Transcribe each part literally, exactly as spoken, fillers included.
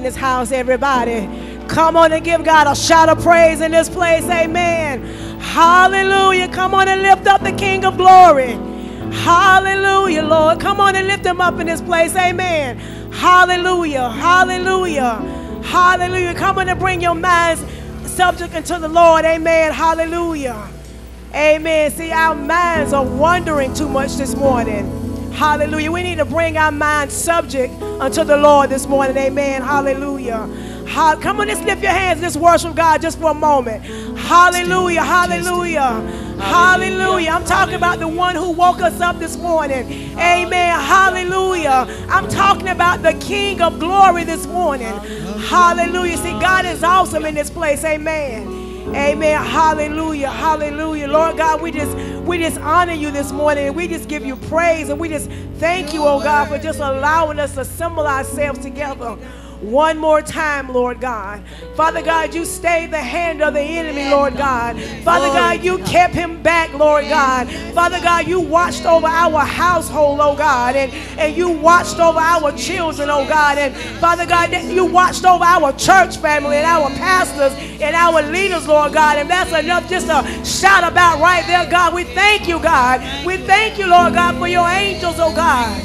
this house, everybody. Come on and give God a shout of praise in this place. Amen. Hallelujah. Come on and lift up the King of glory. Hallelujah, Lord. Come on and lift him up in this place. Amen. Hallelujah. Hallelujah. Hallelujah. Come on and bring your minds subject unto the Lord. Amen. Hallelujah. Amen. See, our minds are wandering too much this morning. Hallelujah. We need to bring our minds subject unto the Lord this morning. Amen. Hallelujah. Ha- Come on, let's lift your hands. Let's worship God just for a moment. Hallelujah. Hallelujah. Hallelujah. I'm talking about the one who woke us up this morning. Amen. Hallelujah. I'm talking about the King of glory this morning. Hallelujah. See, God is awesome in this place. Amen. Amen. Hallelujah. Hallelujah. Lord God, we just we just honor you this morning, and we just give you praise, and we just thank you, oh God, for just allowing us to assemble ourselves together one more time, Lord God. Father God, you stayed the hand of the enemy, Lord God. Father God, you kept him back, Lord God. Father God, you watched over our household, oh God, and, and you watched over our children, oh God, and Father God, you watched over our church family and our pastors and our leaders, Lord God, and that's enough just to shout about right there, God. We thank you, God. We thank you, Lord God, for your angels, oh God.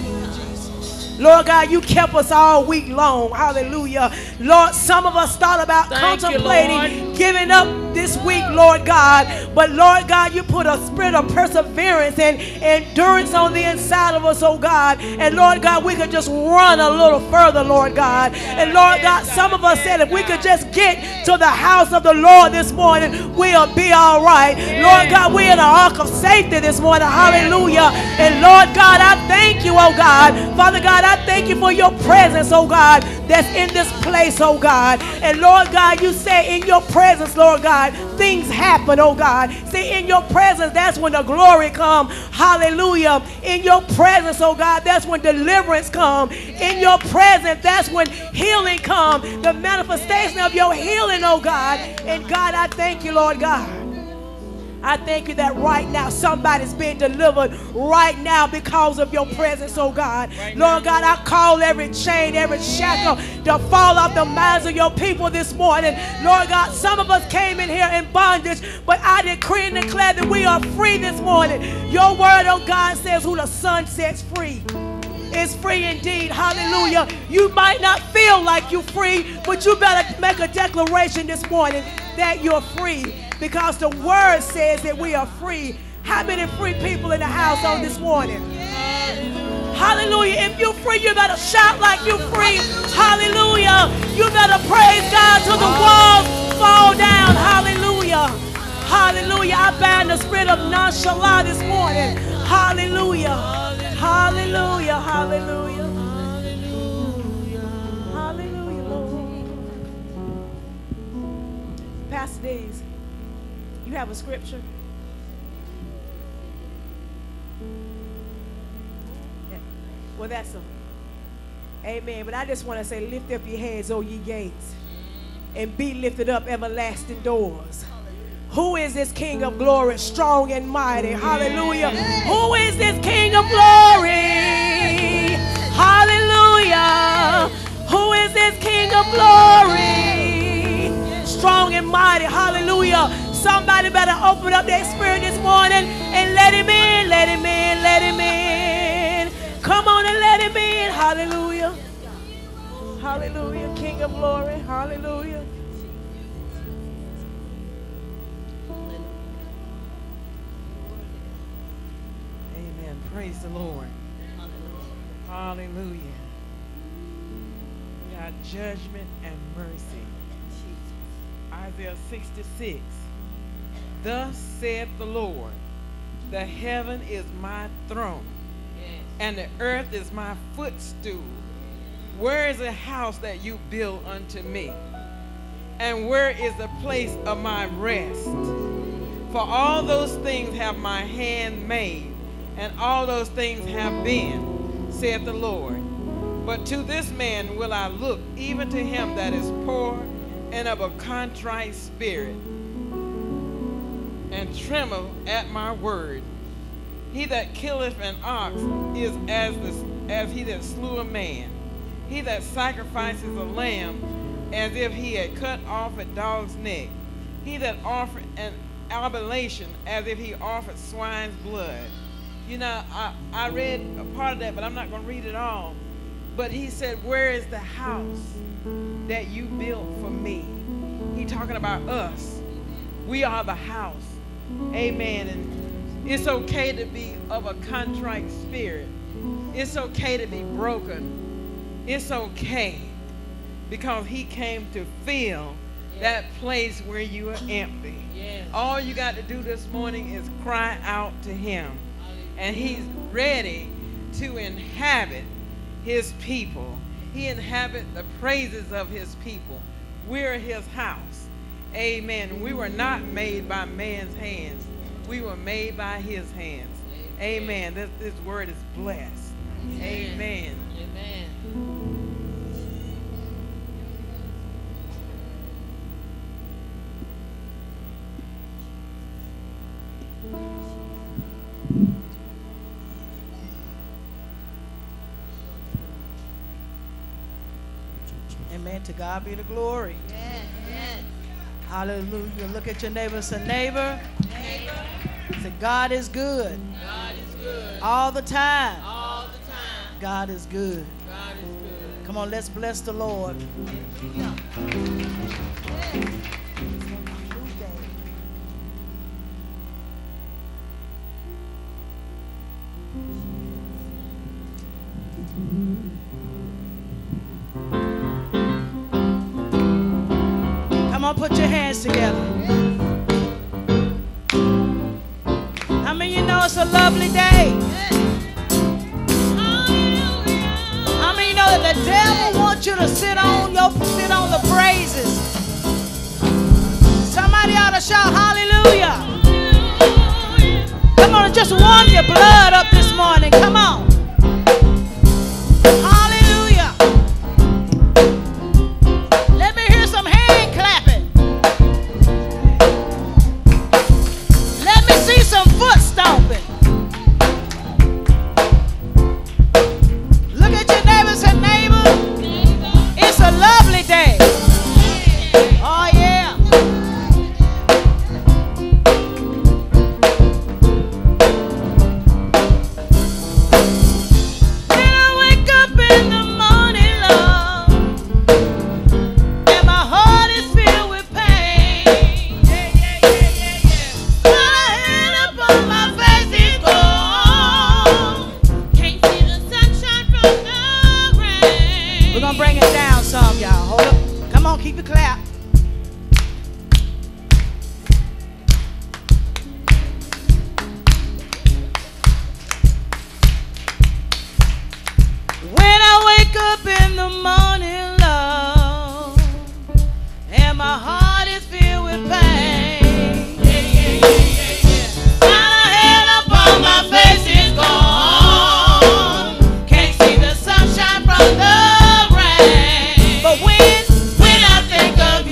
Lord God, you kept us all week long. Hallelujah. Lord, some of us thought about Thank contemplating you, giving up this week, Lord God. But Lord God, you put a spirit of perseverance and endurance on the inside of us, oh God. And Lord God, we could just run a little further, Lord God. And Lord God, some of us said if we could just get to the house of the Lord this morning, we'll be all right. Lord God, we're in an ark of safety this morning. Hallelujah. And Lord God, I thank you, oh God. Father God, I thank you for your presence, oh God, that's in this place, oh God. And Lord God, you say in your presence, Lord God, things happen, oh God. See, in your presence, that's when the glory comes. Hallelujah. In your presence, oh God, that's when deliverance comes. In your presence, that's when healing comes. The manifestation of your healing, oh God. And God, I thank you, Lord God. I thank you that right now somebody's being delivered right now because of your presence, oh God. Right Lord God, I call every chain, every shackle to fall off the minds of your people this morning. Lord God, some of us came in here in bondage, but I decree and declare that we are free this morning. Your word, oh God, says who the Son sets free is free indeed. Hallelujah. You might not feel like you're free, but you better make a declaration this morning that you're free, because the word says that we are free. How many free people in the house on this morning? Hallelujah. If you're free, you better shout like you're free. Hallelujah. You better praise God till the walls fall down. Hallelujah. Hallelujah. I bind the spirit of nonchalance this morning. Hallelujah. Hallelujah. Hallelujah. Hallelujah, Lord. Pastor Dees, you have a scripture? Well, that's a amen. But I just want to say, lift up your heads, O ye gates, and be lifted up, everlasting doors. Who is this King of glory, strong and mighty? Hallelujah. Who is this King of glory? Hallelujah. Who is this King of glory? Strong and mighty. Hallelujah. Somebody better open up their spirit this morning and let him in, let him in, let him in. Come on and let him in. Hallelujah. Hallelujah. King of glory. Hallelujah. Amen. Praise the Lord. Hallelujah. We got judgment and mercy. Isaiah sixty-six. Thus saith the Lord, the heaven is my throne, and the earth is my footstool. Where is the house that you build unto me? And where is the place of my rest? For all those things have my hand made, and all those things have been, saith the Lord. But to this man will I look, even to him that is poor and of a contrite spirit, and tremble at my word. He that killeth an ox is as, the, as he that slew a man. He that sacrifices a lamb as if he had cut off a dog's neck. He that offered an oblation as if he offered swine's blood. You know, I, I read a part of that, but I'm not going to read it all. But he said, where is the house that you built for me? He talking about us. We are the house. Amen. And it's okay to be of a contrite spirit. It's okay to be broken. It's okay, because he came to fill yes. that place where you are empty. Yes. All you got to do this morning is cry out to him. And he's ready to inhabit his people. He inhabits the praises of his people. We're his house. Amen. We were not made by man's hands. We were made by his hands. Amen. Amen. This, this word is blessed. Amen. Amen. Amen. Amen. To God be the glory. Yes, yes. Hallelujah. Look at your neighbor and say, neighbor. Neighbor. Say, God is good. God is good. All the time. All the time. God is good. God is good. Come on, let's bless the Lord. Yeah. Yes. Come on, put your hands together. I mean, you know it's a lovely day. I mean, you know that the devil wants you to sit on your sit on the praises. Somebody ought to shout hallelujah. Come on, just warm your blood up this morning. Come on. Hallelujah. Let me hear some hand clapping. Let me see some foot stomping. Look at your neighbor and say, neighbor, it's a lovely day. Oh, yeah. When I wake up in the morning, Lord, and my heart is filled with pain. Yeah, yeah, yeah, yeah, yeah. My head up on my face is gone. Can't see the sunshine from the rain. We're gonna bring it down some, y'all. Hold up. Come on, keep it clap. When I wake up in the morning, Lord, and my heart is filled with pain. Yeah, yeah, yeah, yeah, yeah. My head up on my face is gone. Can't see the sunshine from the rain. But when, when I think of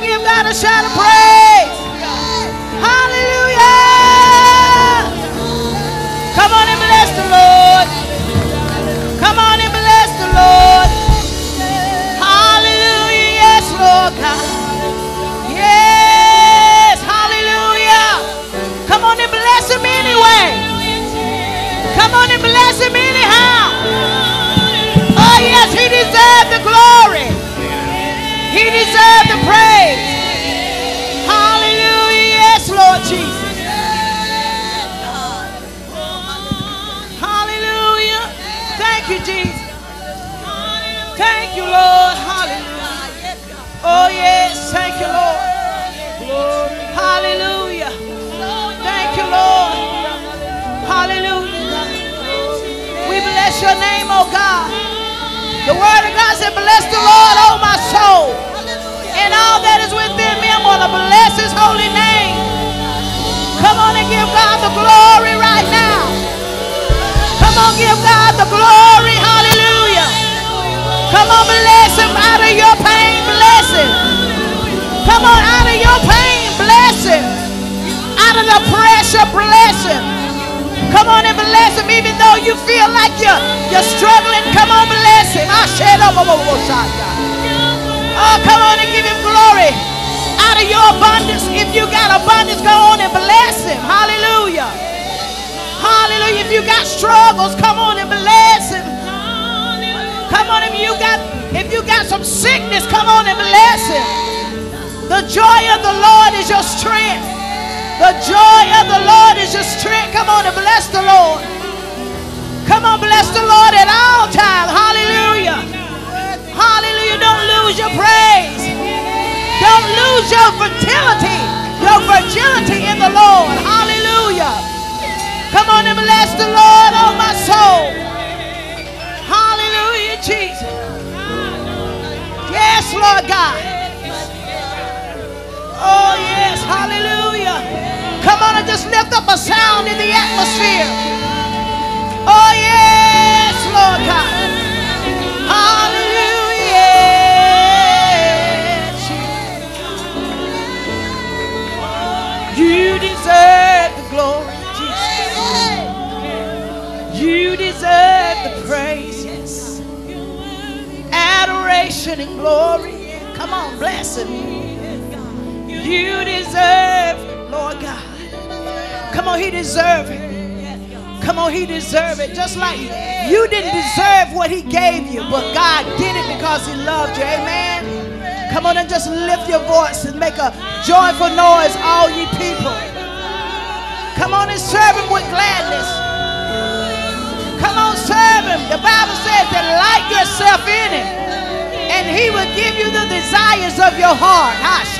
on, give God a shout of praise. Hallelujah. Come on and bless the Lord. Come on and bless the Lord. Hallelujah. Yes, Lord God. Yes. Hallelujah. Come on and bless him anyway. Come on and bless him anyhow. Oh, yes, he deserved the glory. He deserved the praise. Hallelujah. Yes, Lord Jesus. Hallelujah. Thank you, Jesus. Thank you, Lord. Hallelujah. Oh, yes. Thank you, Lord. Hallelujah. Thank you, Lord. Hallelujah. We bless your name, oh God. The word of God said, bless the Lord, oh my soul, and all that is within me. I'm going to bless his holy name. Come on and give God the glory right now. Come on, give God the glory. Hallelujah. Come on, bless him out of your pain. Bless him. Come on, out of your pain. Bless him. Out of the pressure. Bless him. Come on and bless him, even though you feel like you're, you're struggling. Come on, bless him. I said, oh, come on and give him glory. Out of your abundance, if you got abundance, go on and bless him. Hallelujah. Hallelujah. If you got struggles, come on and bless him. Come on, if you got if you got some sickness, come on and bless him. The joy of the Lord is your strength. The joy of the Lord is your strength. Come on and bless the Lord. Come on, bless the Lord at all times. Hallelujah. Hallelujah. Don't lose your praise. Don't lose your fertility, your virginity in the Lord. Hallelujah. Come on and bless the Lord, oh my soul. Hallelujah, Jesus. Yes, Lord God. Oh, yes. Hallelujah. Come on and just lift up a sound in the atmosphere. Oh, yes, Lord God. Hallelujah. You deserve the glory, Jesus. You deserve the praise, yes. Adoration and glory. Come on, bless him. You deserve it, Lord God. Come on, he deserve it. Come on, he deserve it. Just like you didn't deserve what he gave you, but God did it because he loved you. Amen. Come on and just lift your voice and make a joyful noise, all ye people. Come on and serve him with gladness. Come on, serve him. The Bible says, delight yourself in him, and he will give you the desires of your heart.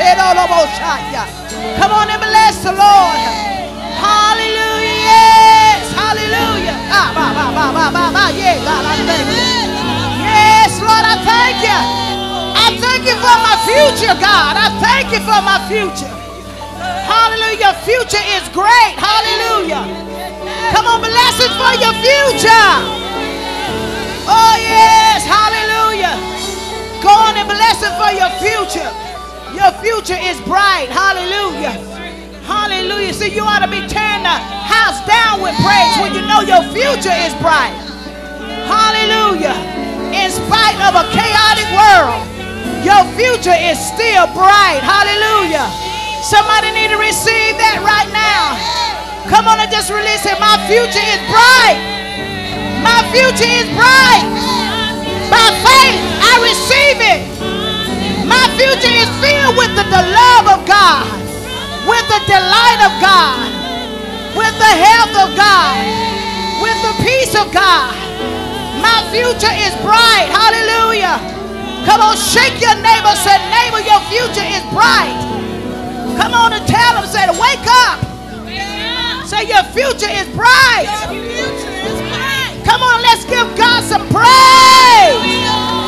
Come on and bless the Lord. Hallelujah. Yes. Hallelujah. Ah, bah, bah, bah, bah, bah, bah. Yeah, God, I thank you. Yes, Lord, I thank you. I thank you for my future, God. I thank you for my future. Hallelujah. Your future is great. Hallelujah. Come on, bless it for your future. Oh, yes. Hallelujah. Go on and bless it for your future. Your future is bright. Hallelujah. Hallelujah. See, you ought to be tearing the house down with praise when you know your future is bright. Hallelujah. In spite of a chaotic world, your future is still bright. Hallelujah. Somebody need to receive that right now. Come on and just release it. My future is bright. My future is bright. By faith, I receive it. My future is filled with the, the love of God, with the delight of God, with the health of God, with the peace of God. My future is bright. Hallelujah. Come on, shake your neighbor. Say, neighbor, your future is bright. Come on and tell him. Say, wake up. Say, your future is bright. Come on, let's give God some praise.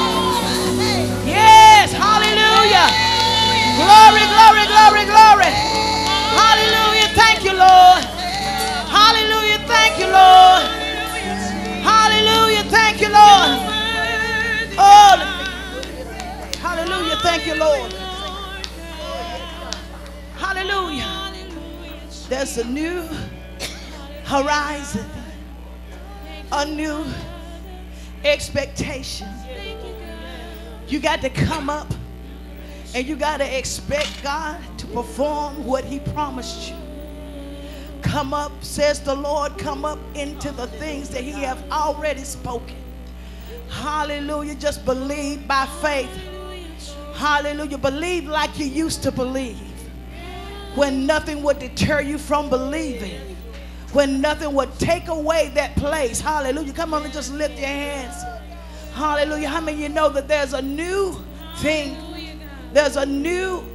Yes, hallelujah. Glory, glory, glory, glory. Hallelujah. Thank you, Lord. Hallelujah. Thank you, Lord. Hallelujah. Thank you, Lord. Oh, hallelujah. Thank you, Lord. there's a new horizon, a new expectation. You got to come up and you got to expect God to perform what he promised you. Come up, says the Lord, come up into the things that he have already spoken. Hallelujah. Just believe by faith. Hallelujah. Believe like you used to believe. When nothing would deter you from believing. When nothing would take away that place. Hallelujah. Come on and just lift your hands. Hallelujah. How many of you know that there's a new thing? There's a new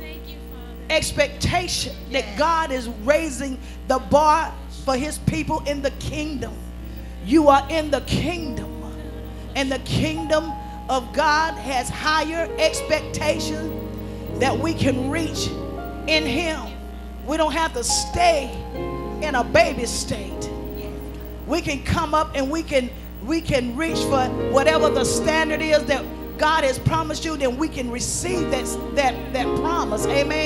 expectation that God is raising the bar for his people in the kingdom. You are in the kingdom. And the kingdom of God has higher expectation that we can reach in him. We don't have to stay in a baby state. We can come up and we can we can reach for whatever the standard is that God has promised you, then we can receive that, that, that promise.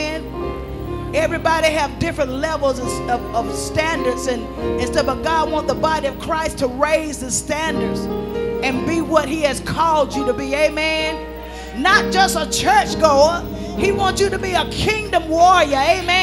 Amen. Everybody have different levels of, of, of standards and, and stuff, but God wants the body of Christ to raise the standards and be what he has called you to be. Amen. Not just a church goer. He wants you to be a kingdom warrior.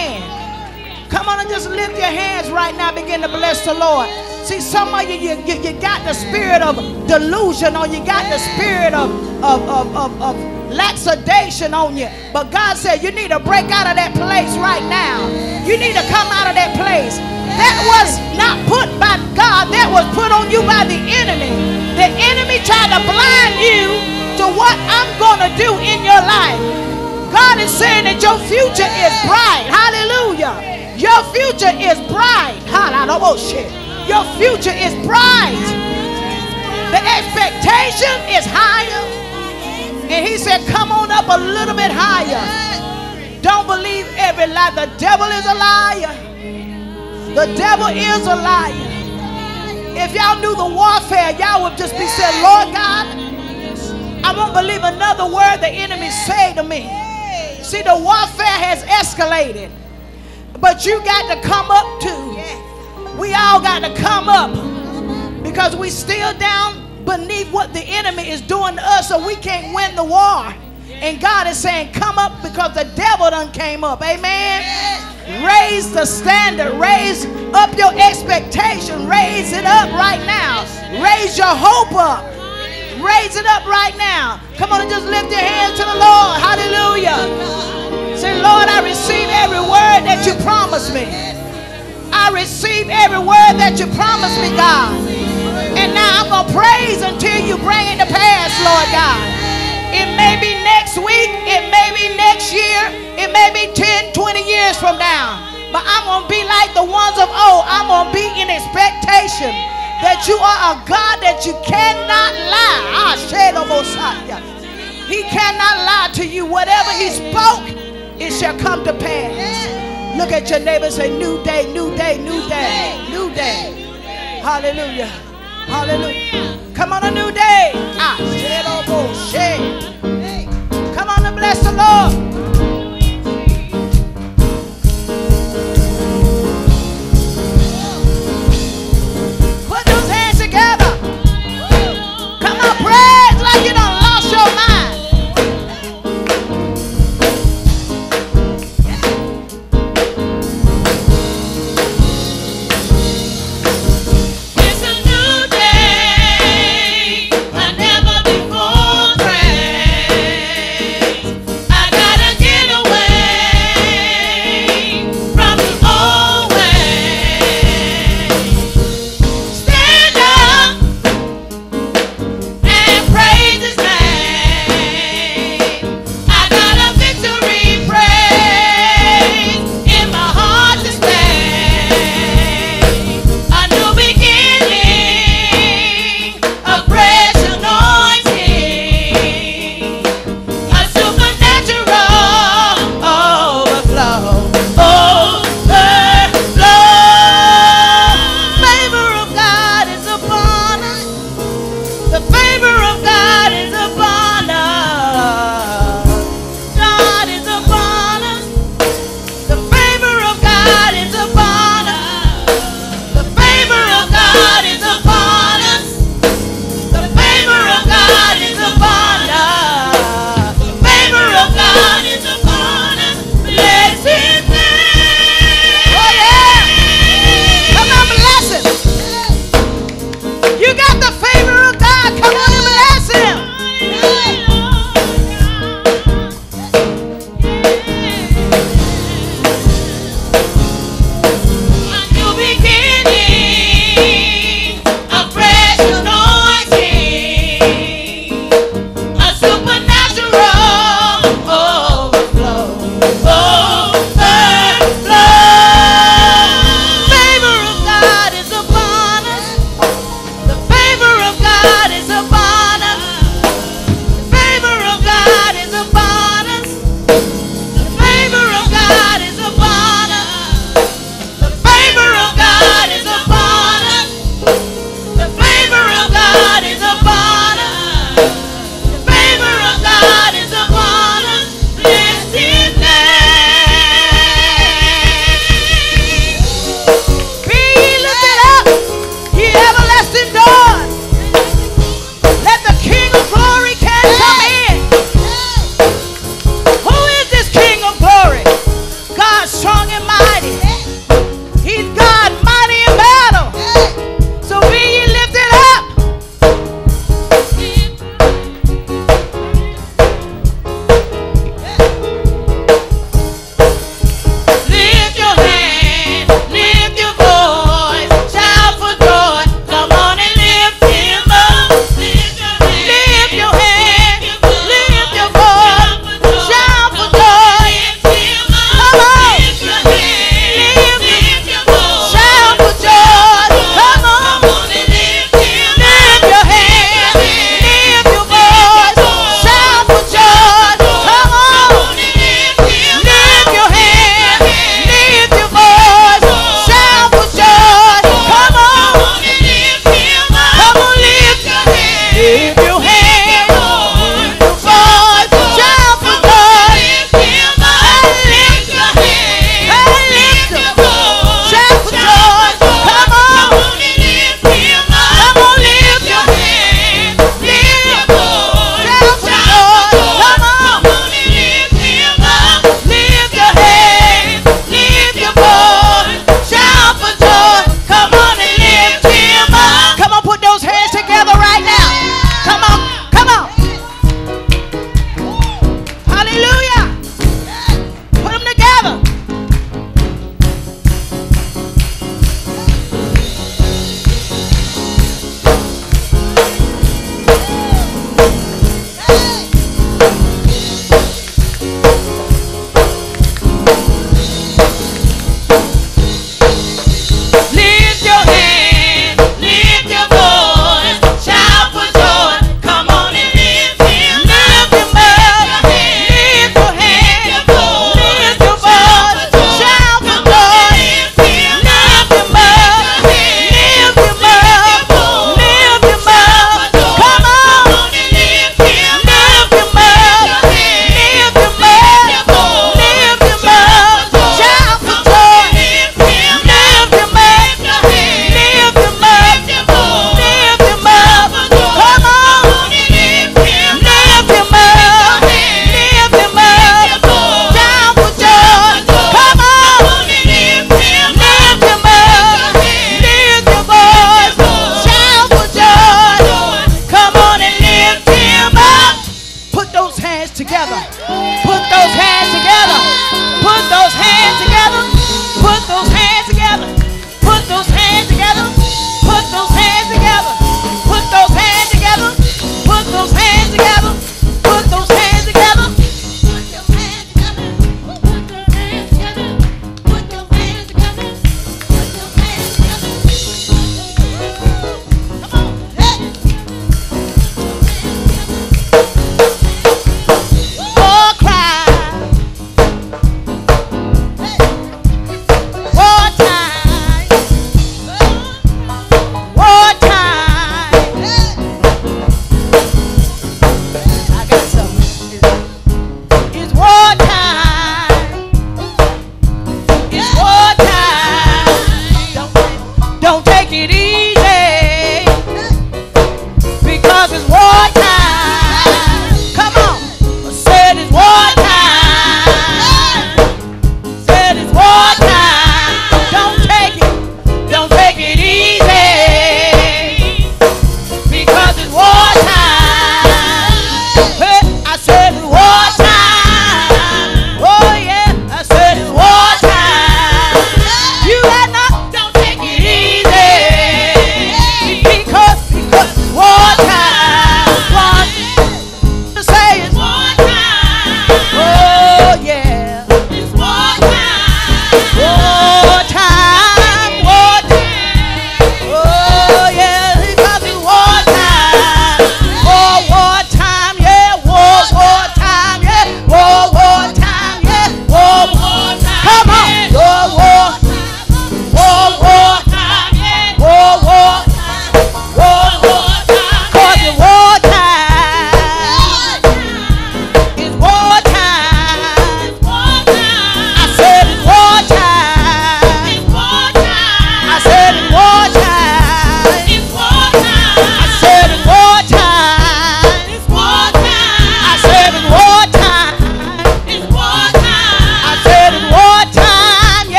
Amen. Come on and just lift your hands right now. Begin to bless the Lord. See, some of you, you, you, you got the spirit of delusion on you. Got the spirit of, of, of, of, of laxation on you. But God said you need to break out of that place right now. You need to come out of that place. That was not put by God. That was put on you by the enemy. The enemy tried to blind you to what I'm going to do in your life. God is saying that your future is bright. Hallelujah. Your future is bright. Hallelujah. Your future is bright. The expectation is higher. And he said, come on up a little bit higher. Don't believe every lie. The devil is a liar. The devil is a liar. If y'all knew the warfare, y'all would just be saying, Lord God, I won't believe another word the enemy say to me. See, the warfare has escalated. But you got to come up too. We all got to come up because we still down beneath what the enemy is doing to us, so we can't win the war. And God is saying, come up because the devil done came up. Amen. Raise the standard. Raise up your expectation. Raise it up right now. Raise your hope up. Raise it up right now. Come on and just lift your hands to the Lord. Hallelujah. Say, Lord, I receive every word that you promised me. I receive every word that you promised me, God. And now I'm going to praise until you bring it to pass, Lord God. It may be next week. It may be next year. It may be ten, twenty years from now. But I'm going to be like the ones of old. I'm going to be in expectation that you are a God that you cannot lie. He cannot lie to you. Whatever he spoke, it shall come to pass. Look at your neighbor and say, new day, new day, new day, new day. Hallelujah. Hallelujah. Come on, a new day. Ah, come on and bless the Lord. Put those hands together. Come on, praise like you done lost your mind. I never before praised. I got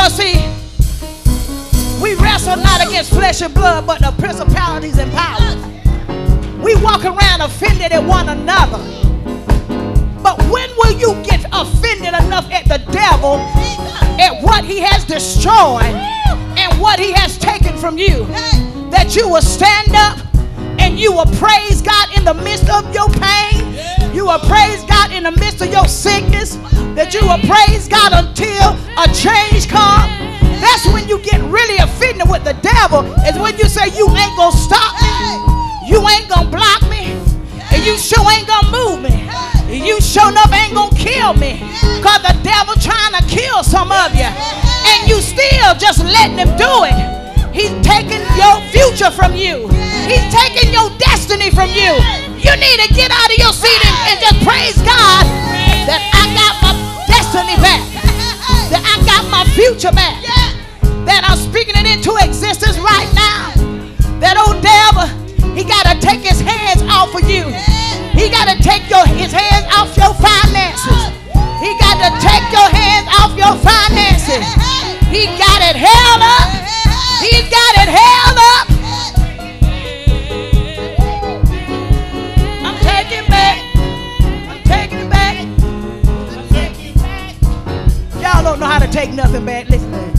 Because see, we wrestle not against flesh and blood, but the principalities and powers. We walk around offended at one another. But when will you get offended enough at the devil, at what he has destroyed and what he has taken from you, that you will stand up and you will praise God in the midst of your pain? You will praise God in the midst of your sickness, that you will praise God until a change comes. That's when you get really offended with the devil, is when you say, you ain't gonna stop me, you ain't gonna block me, and you sure ain't gonna move me, you sure enough ain't gonna kill me, because the devil trying to kill some of you, and you still just letting him do it. He's taking your future from you. He's taking your destiny from you. You need to get out of your seat and, and just praise God that I got my destiny back, that I got my future back, that I'm speaking it into existence right now. That old devil, he got to take his hands off of you. He got to take your his hands off your finances. He got to take your hands off your finances. He got it held up. He's got it held up. I'm taking back. I'm taking it back. I'm taking it back. Y'all don't know how to take nothing back. Listen to it.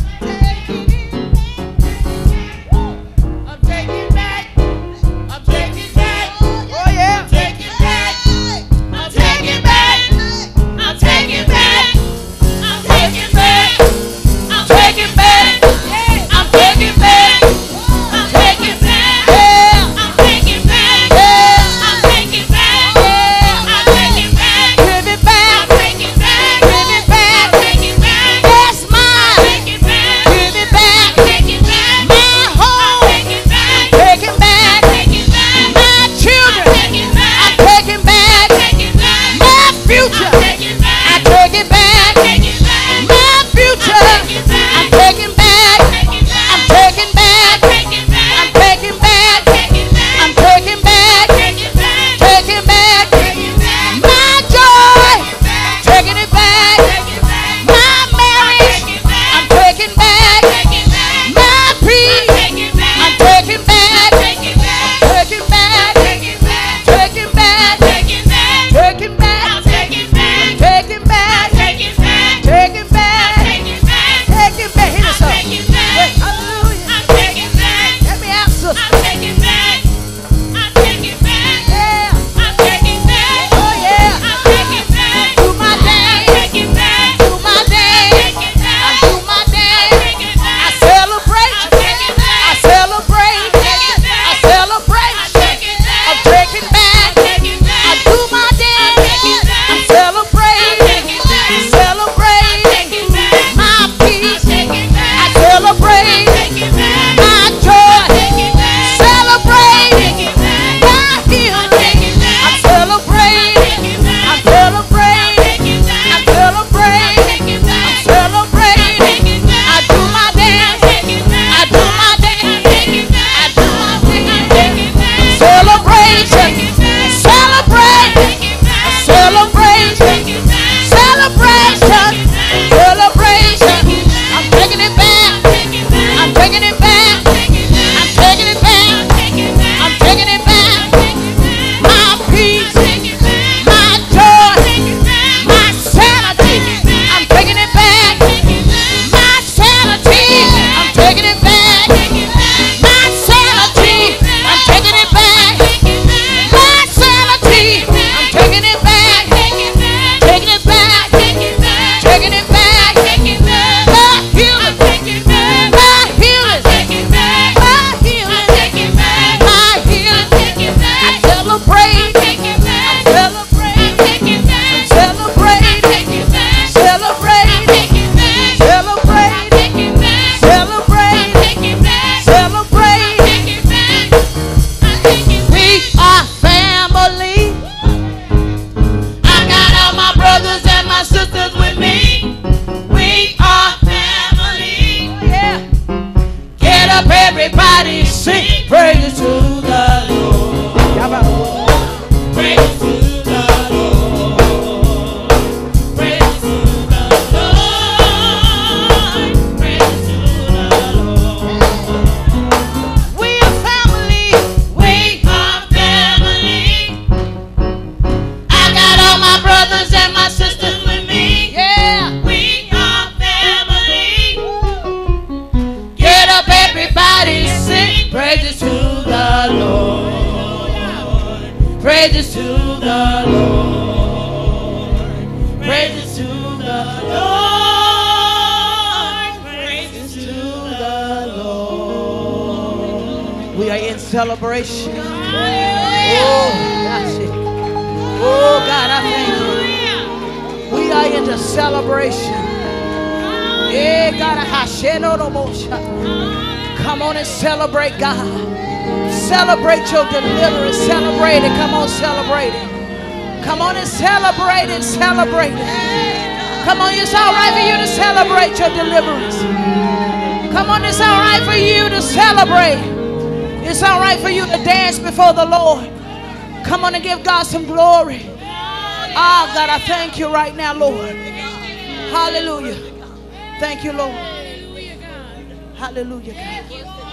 I'm taking it back. I'm taking it back. Oh yeah. I'm taking it back. I'm taking it back. I'm taking it back. I'm taking it back. I'm taking it back. I'm taking it back. I'm taking it back. I'm taking it back. I'm taking it back. I'm taking it back. Give it back. I'm taking it back. Give it back. I'm taking it back. That's mine. Take it back. Give it back. Take it back. My home. Take it back. Take it back. Take it back. My children. Take it back. I'm taking back. Take it back. My future. Take it back. I take it back. Take it back. My future. I'm taking back. I'm taking back. I'm taking back. I'm taking back. Taking back. My joy. Taking it back. My marriage. I'm taking back. My peace. I'm taking back. Taking back. Taking back. Taking back. Taking back. Taking back. Taking back. Taking back. Hit us up. Hallelujah. Let me out, sister. Yeah. Oh yeah. Do my day. Do my day. I do my day. I celebrate. I celebrate. I celebrate. I'm taking back. I do my day. I'm celebrating. Celebrating my peace. I celebrate my joy. Celebrating my healing. I'm celebrating. I'm celebrating. I'm celebrating. I'm celebrating. I do my dance. I do my dance. I do my dance. Celebration. Celebrate. Celebration. Celebration. Celebration. I'm taking it back. I'm taking it back. I'm taking it back. I'm taking it back. My peace. My joy. My sanity. I'm taking it back. My sanity. I'm taking it back. My sanity. I'm taking it back. My sanity. I'm taking it back. Taking it back. Taking it back. My healing. My healing. My healing. My healing. I celebrate. I celebrate. I celebrate. Celebrate. Celebrate. Celebrate. Celebrate. We are family. I got all my brothers and my sisters with me. We are family. Yeah. Get up, everybody, sing praise to the Lord. Praise to the Lord. Praise to the Lord. Praise Praises to the Lord. Praises to the Lord. Praises to the Lord. We are in celebration. Oh, that's it. Oh, God, I thank you. We are in the celebration. Yeah, God, I come on and celebrate, God. Celebrate your deliverance. Celebrate it. Come on, celebrate it. Come on and celebrate it. Celebrate it. Come on, it's all right for you to celebrate your deliverance. Come on, it's all right for you to celebrate. It's all right for you to dance before the Lord. Come on and give God some glory. Ah, God, I thank you right now, Lord. Hallelujah. Thank you, Lord. Hallelujah, God.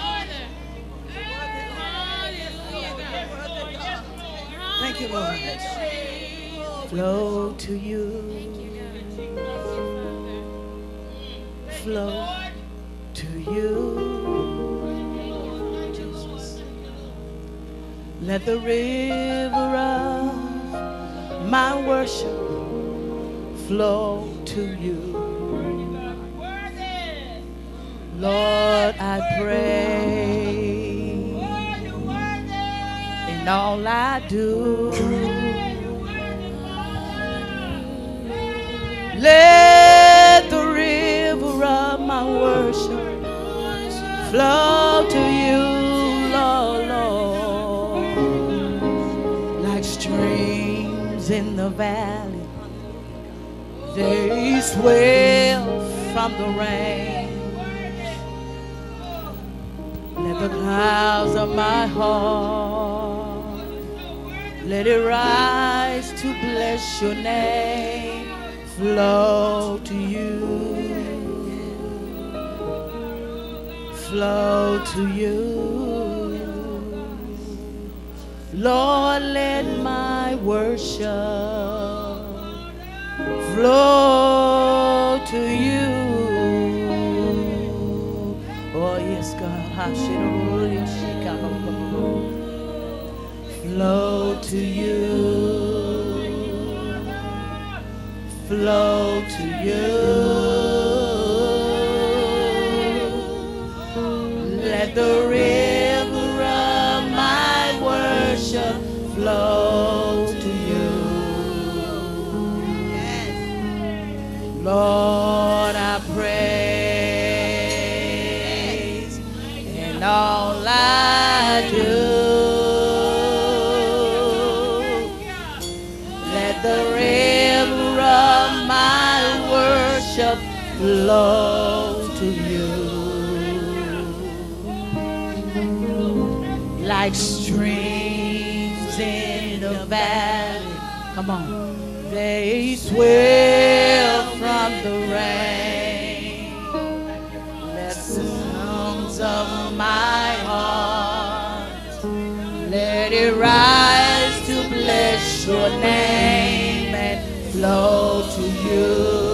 Thank you, Lord. Flow to you. Flow to you. Let the river of my worship flow to you. Lord, I pray in all I do. Let the river of my worship flow to you, Lord, Lord. Like streams in the valley, they swell from the rain. Let the clouds of my heart, let it rise to bless your name, flow to you, flow to you. Lord, let my worship flow to you. Oh yes, God. Flow to you, flow to you. Let the river of my worship flow to you. Lord, I praise in all I do. Let the river of my worship flow to you. Like streams in the valley, come on, they swell from the rain. Let the songs of my heart, let it rise to bless your name and flow to you,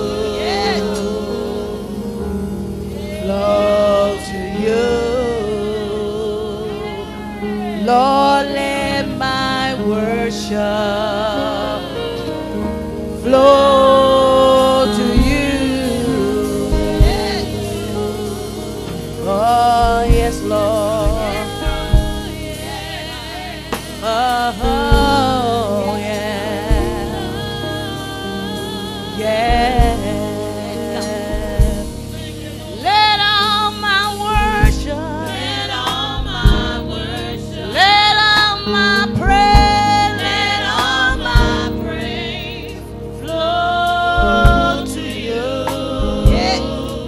flow to you. Lord, let my worship flow to you. Oh, yes, Lord. Oh, yeah. Yeah. Let all my worship, let all my worship, let all my praise, let all my praise flow to you. Yeah.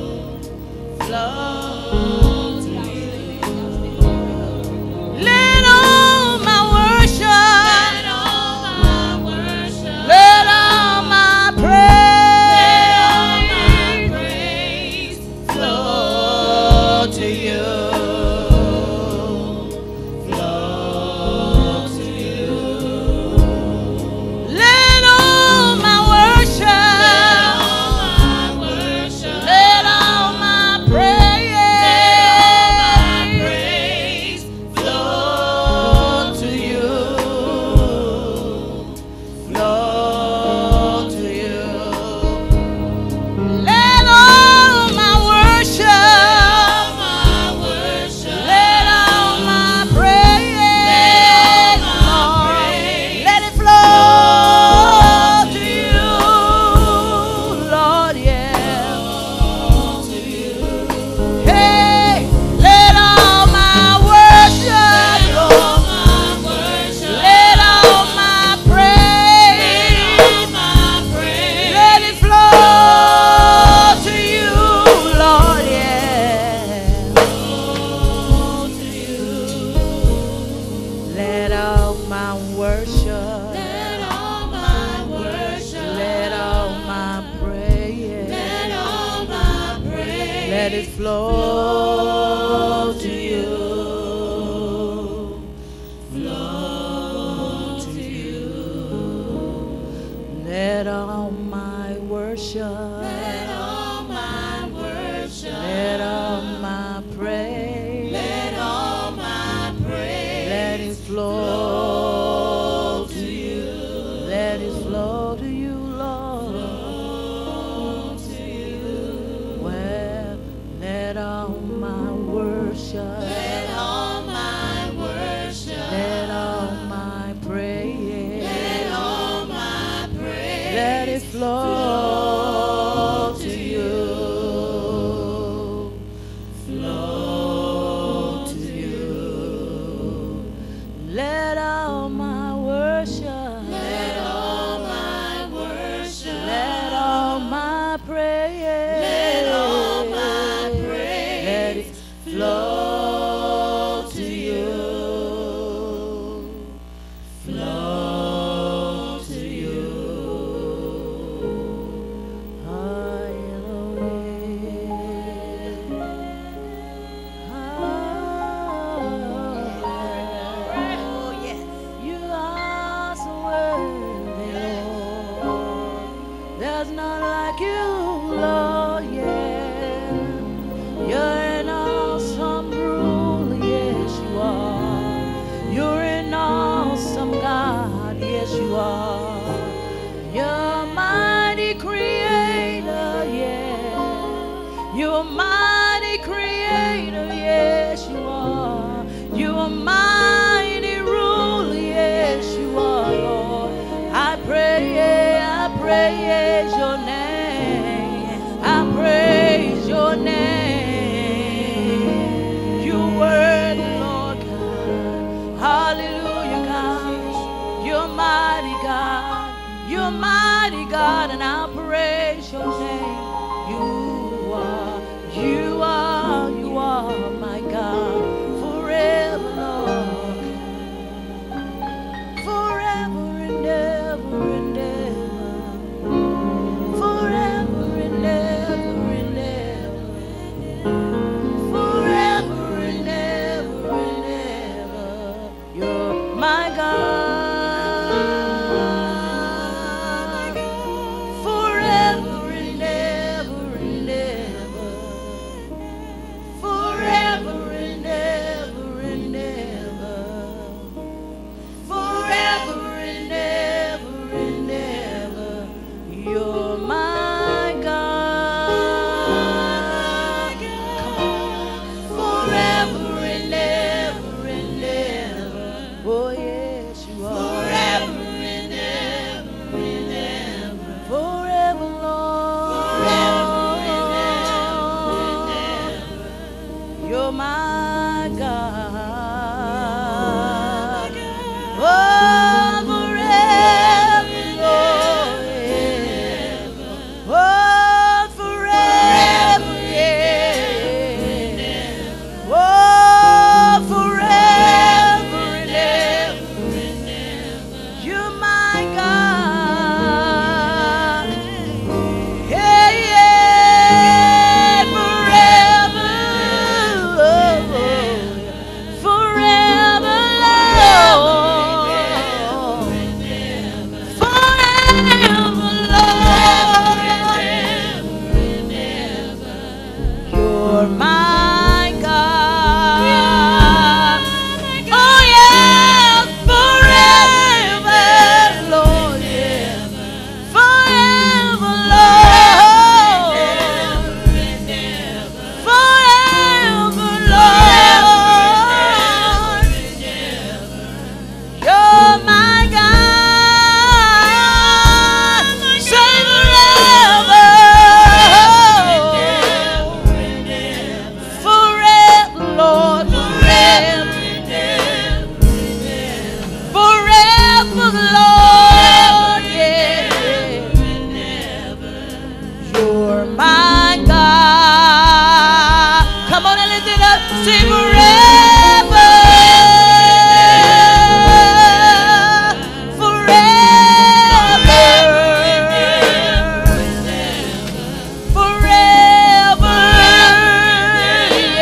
Flow to you. Let all my worship, let all my worship, let all my praise, let all my praise flow to you. Flow to you. Let all my worship, let all my praise, flow to you. flow to you, flow to you. Let all my worship, Let all my worship, let all my praise, let all my praise, let it flow to you, let it flow to you, Lord. flow to you. Well, let all my worship, Let all my worship, let all my praise, let all my praise, let it flow to you, flow to you. Let all my worship, let all my worship, let all my praise, let all my praise, let it flow to you, flow to you. Oh, yes. You are so worthy, Lord. There's none like you, Lord, yeah. You're an awesome ruler, yes you are. You're an awesome God, yes you are. You're a mighty creator, yeah. You're a mighty creator, yes you are. You're a mighty ruler, yes you are, Lord. I pray, I praise your name. I praise your name. You're worthy, Lord God. Hallelujah, God. You're mighty God. You're mighty God, and I praise your name. You are, you are, you are my God. Forever, Lord. Forever and ever and ever. Forever and ever and ever. Forever and ever and ever. You're my God. Forever and ever and ever. Forever and ever and ever. Forever and ever and ever. You're my God. Come on. Forever and ever and ever. Oh, yes, you are. forever and ever and ever, Forever, Lord. forever and ever and ever. You're my God. Oh, forever, Lord. Yeah. Oh, forever, yeah. Oh, forever and ever. You're my God. Yeah, yeah, forever, forever, Lord, forever, Lord. You're my God. Oh yes, forever, Lord, yeah. Forever, Lord. Forever, Lord. You're my God. Say forever. Forever, Lord. Forever. Forever, Lord. Yeah. You're my God. Come on and lift it up. Say forever. Forever. Forever.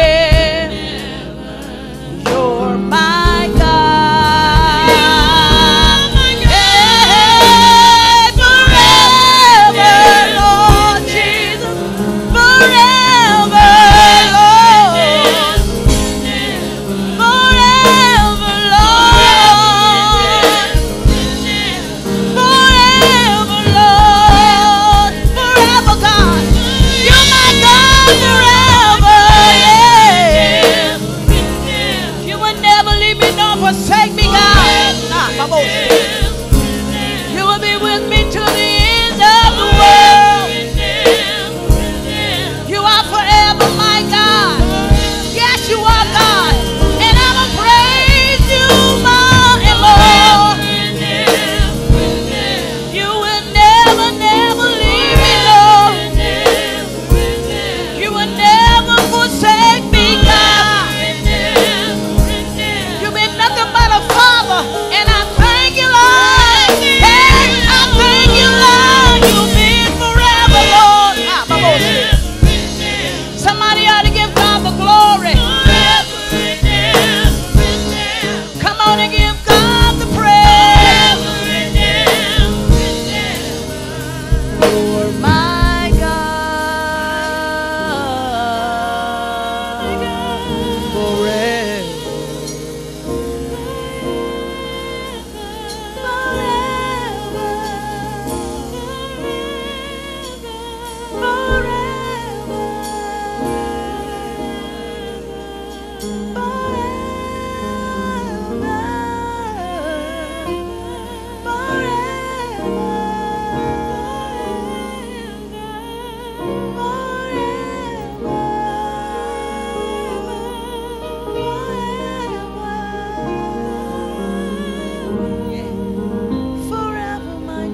Forever, my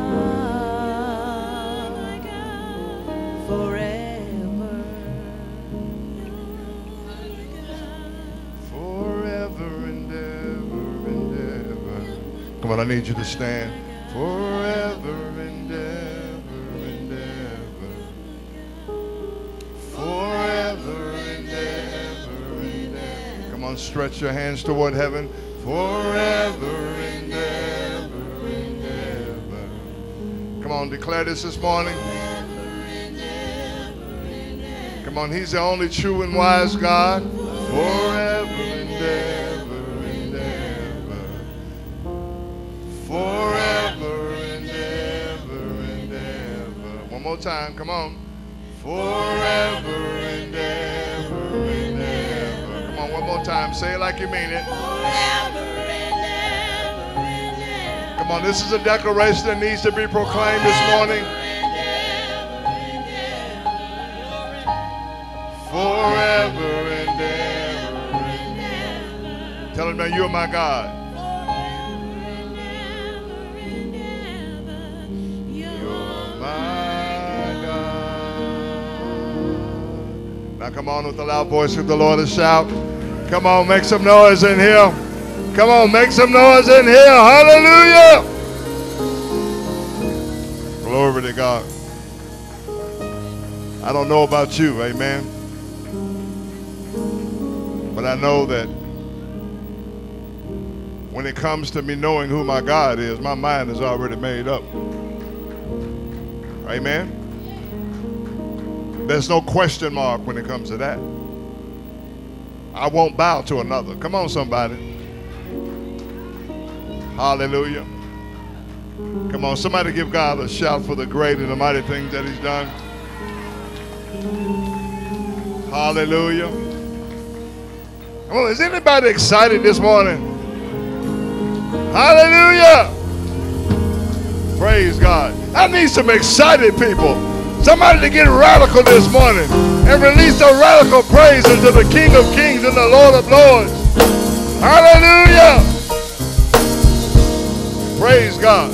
God. Forever. Forever and ever and ever. Come on, I need you to stand. Forever and ever and ever. Forever and ever and ever. Come on, stretch your hands toward heaven. Forever and ever and ever. Come on, declare this this morning. Come on, he's the only true and wise God. Forever and ever and ever. Forever and ever and ever. One more time, come on. Forever and ever and ever. Come on, one more time. Say it like you mean it. Come on, this is a declaration that needs to be proclaimed this morning. Forever and ever and ever. Tell him that you are my God. You're my God. Now come on with the loud voice of the Lord and shout. Come on, make some noise in here. Come on, make some noise in here. Hallelujah. Glory to God. I don't know about you, amen. But I know that when it comes to me knowing who my God is, my mind is already made up. Amen. There's no question mark when it comes to that. I won't bow to another. Come on, somebody. Hallelujah. Come on, somebody give God a shout for the great and the mighty things that he's done. Hallelujah. Come on, is anybody excited this morning? Hallelujah. Praise God. I need some excited people. Somebody to get radical this morning and release a radical praise unto the King of Kings and the Lord of Lords. Hallelujah. Praise God.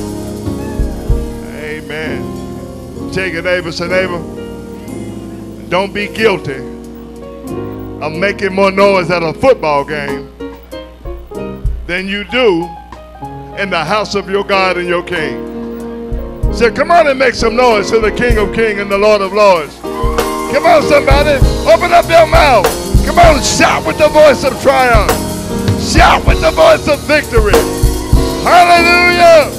Amen. Take your neighbor, say, neighbor, don't be guilty of making more noise at a football game than you do in the house of your God and your King. Say, come on and make some noise to the King of Kings and the Lord of Lords. Come on, somebody. Open up your mouth. Come on, shout with the voice of triumph. Shout with the voice of victory. Hallelujah.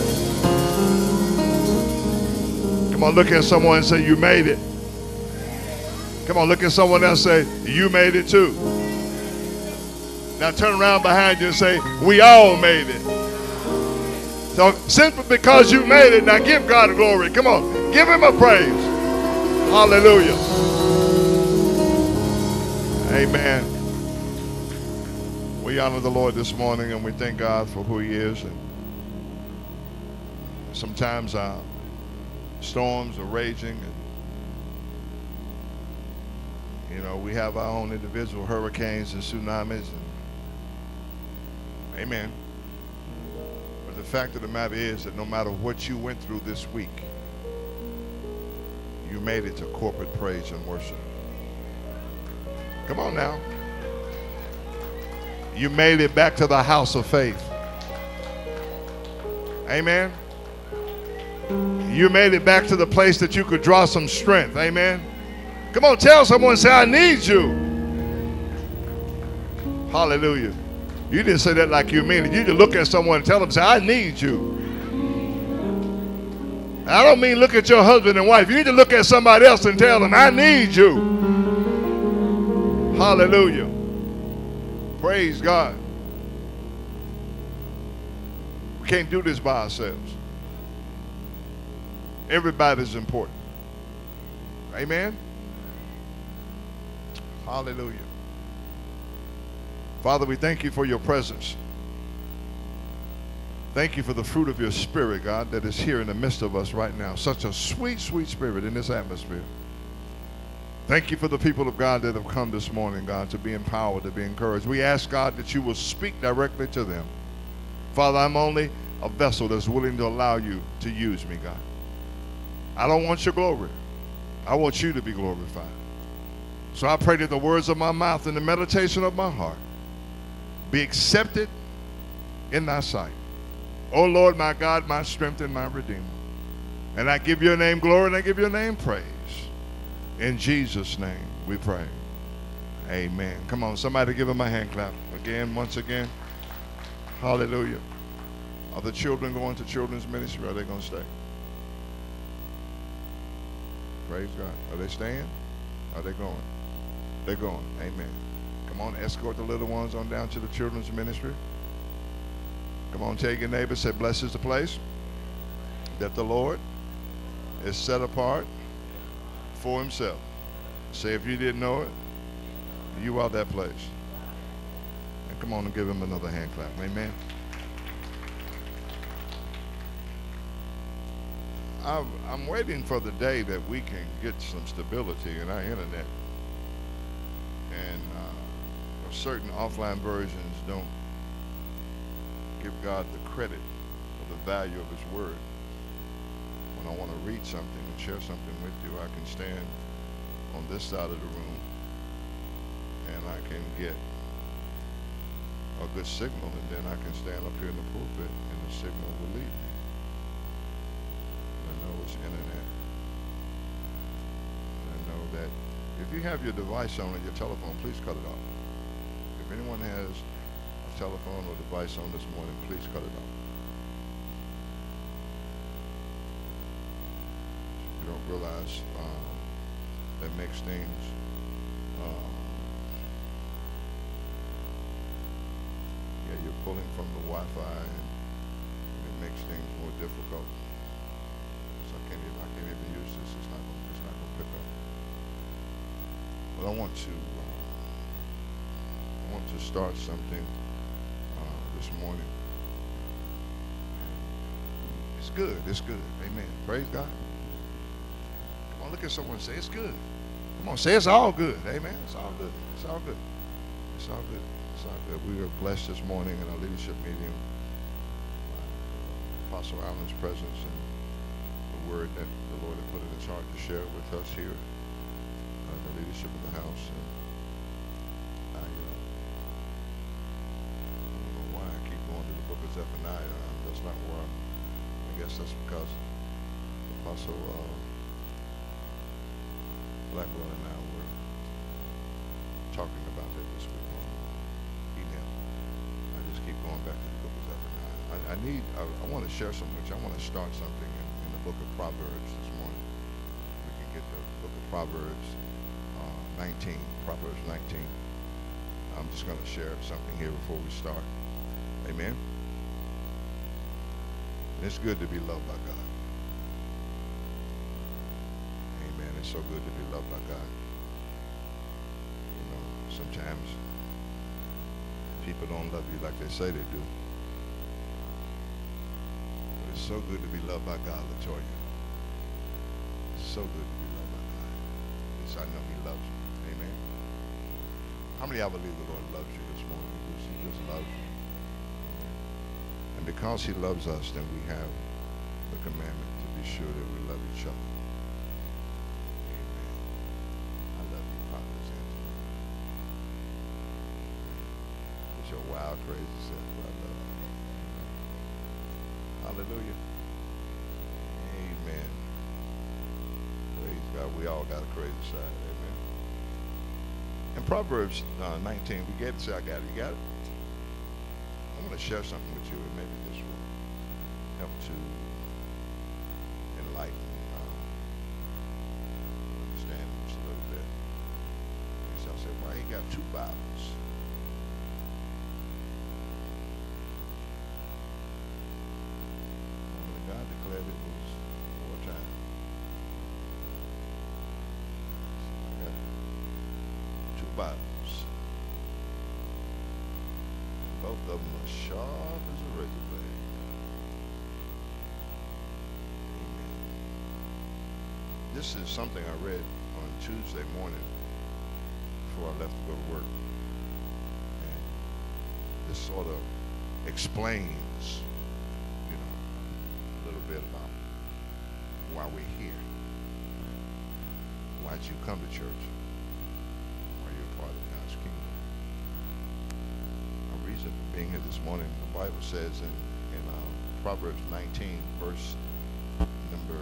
Come on, look at someone and say, you made it. Come on, look at someone else and say, you made it too. Now turn around behind you and say, we all made it. So simply because you made it, now give God glory. Come on, give him a praise. Hallelujah. Amen. We honor the Lord this morning and we thank God for who he is. And sometimes uh, storms are raging and you know, we have our own individual hurricanes and tsunamis. And, amen. But the fact of the matter is that no matter what you went through this week, you made it to corporate praise and worship. Come on now. You made it back to the house of faith. Amen. You made it back to the place that you could draw some strength. Amen. Come on, tell someone, say, I need you. Hallelujah. You didn't say that like you mean it. You just look at someone and tell them, say, I need you. I don't mean look at your husband and wife. You need to look at somebody else and tell them, I need you. Hallelujah. Praise God. We can't do this by ourselves. Everybody's important. Amen. Hallelujah. Father, we thank you for your presence. Thank you for the fruit of your spirit, God, that is here in the midst of us right now. Such a sweet, sweet spirit in this atmosphere. Thank you for the people of God that have come this morning, God, to be empowered, to be encouraged. We ask, God, that you will speak directly to them. Father, I'm only a vessel that's willing to allow you to use me, God. I don't want your glory. I want you to be glorified. So I pray that the words of my mouth and the meditation of my heart be accepted in thy sight. O Lord, my God, my strength and my redeemer. And I give your name glory and I give your name praise. In Jesus' name we pray. Amen. Come on, somebody give him a hand clap. Again, once again. Hallelujah. Are the children going to children's ministry or are they going to stay? Praise God. Are they staying? Are they going? They're going. Amen. Come on, escort the little ones on down to the children's ministry. Come on, tell your neighbor, say, blessed is the place that the Lord is set apart for himself. Say, if you didn't know it, you are that place. And come on and give him another hand clap. Amen. I'm, I'm waiting for the day that we can get some stability in our internet. And uh, certain offline versions don't give God the credit for the value of his word. When I want to read something and share something with you, I can stand on this side of the room and I can get a good signal, and then I can stand up here in the pulpit and the signal will leave me. I know it's internet. And I know that if you have your device on and your telephone, please cut it off. If anyone has a telephone or device on this morning, please cut it off. You don't realize um, that makes things um, yeah, you're pulling from the Wi-Fi and it makes things more difficult. So I can't even, I can't even use this. It's not gonna, it's not gonna pick up. But I want to uh, I want to start something uh, this morning. It's good. It's good. Amen. Praise God. Come on, look at someone and say it's good. Come on, say it's all good. Amen. It's all good. It's all good. It's all good. It's all good. We were blessed this morning in our leadership meeting. Uh, Apostle Allen's presence and the word that the Lord had put in his heart to share with us here, uh, the leadership of the house. And I, uh, I don't know why I keep going to the book of Zephaniah. Um, that's not where I'm. I guess that's because Apostle uh, Blackwell and I were talking about that this week on email. I just keep going back to the book of Zephaniah. I, I need, I, I want to share something with you. I want to start something in, in the book of Proverbs this morning. We can get the book of Proverbs uh, nineteen, Proverbs nineteen. I'm just going to share something here before we start. Amen. And it's good to be loved by God. Amen. It's so good to be loved by God. You know, sometimes people don't love you like they say they do. But it's so good to be loved by God, Latoya. It's so good to be loved by God. Yes, I know he loves you. Amen. How many of you believe the Lord loves you this morning? He just, he just loves you. And because he loves us, then we have the commandment to be sure that we love each other. Amen. I love you, Prophetess Angela. It's your wild, crazy self, but I love you. Hallelujah. Amen. Praise God. We all got a crazy side. Amen. In Proverbs uh, nineteen, we get it. Say, I got it. You got it? I want to share something with you, and maybe this will help to enlighten, uh, understand this a little bit. And so I said, well, he got two Bibles. When God declared it was wartime. So I got two Bibles. Both of them are sharp as a razor blade. Amen. This is something I read on Tuesday morning before I left to go to work. And this sort of explains, you know, a little bit about why we're here. Why'd you come to church? Why you're a part of God's kingdom. Our reason for being here this morning, the Bible says in, in uh, Proverbs nineteen, verse number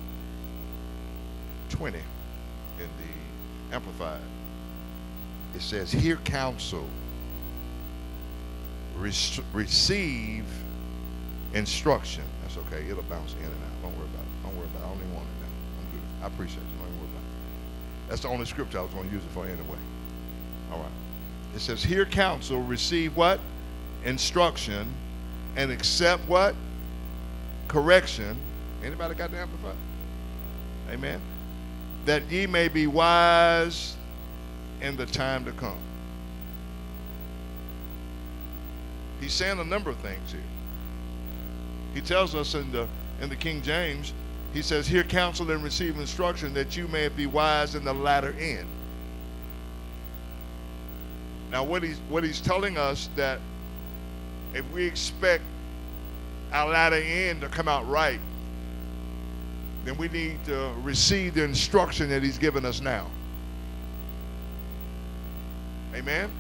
twenty, in the Amplified, it says, hear counsel, Res- receive instruction. That's okay. It'll bounce in and out. Don't worry about it. Don't worry about it. I don't even want it now. I'm good. I appreciate it. Don't even worry about it. That's the only scripture I was going to use it for anyway. All right. It says, hear counsel, receive what? Instruction, and accept what? Correction. Anybody got the Amplified? Amen. That ye may be wise in the time to come. He's saying a number of things here. He tells us in the in the King James, he says, hear counsel and receive instruction that you may be wise in the latter end. Now what he's what he's telling us, that if we expect our latter end to come out right, then we need to receive the instruction that he's given us now. Amen.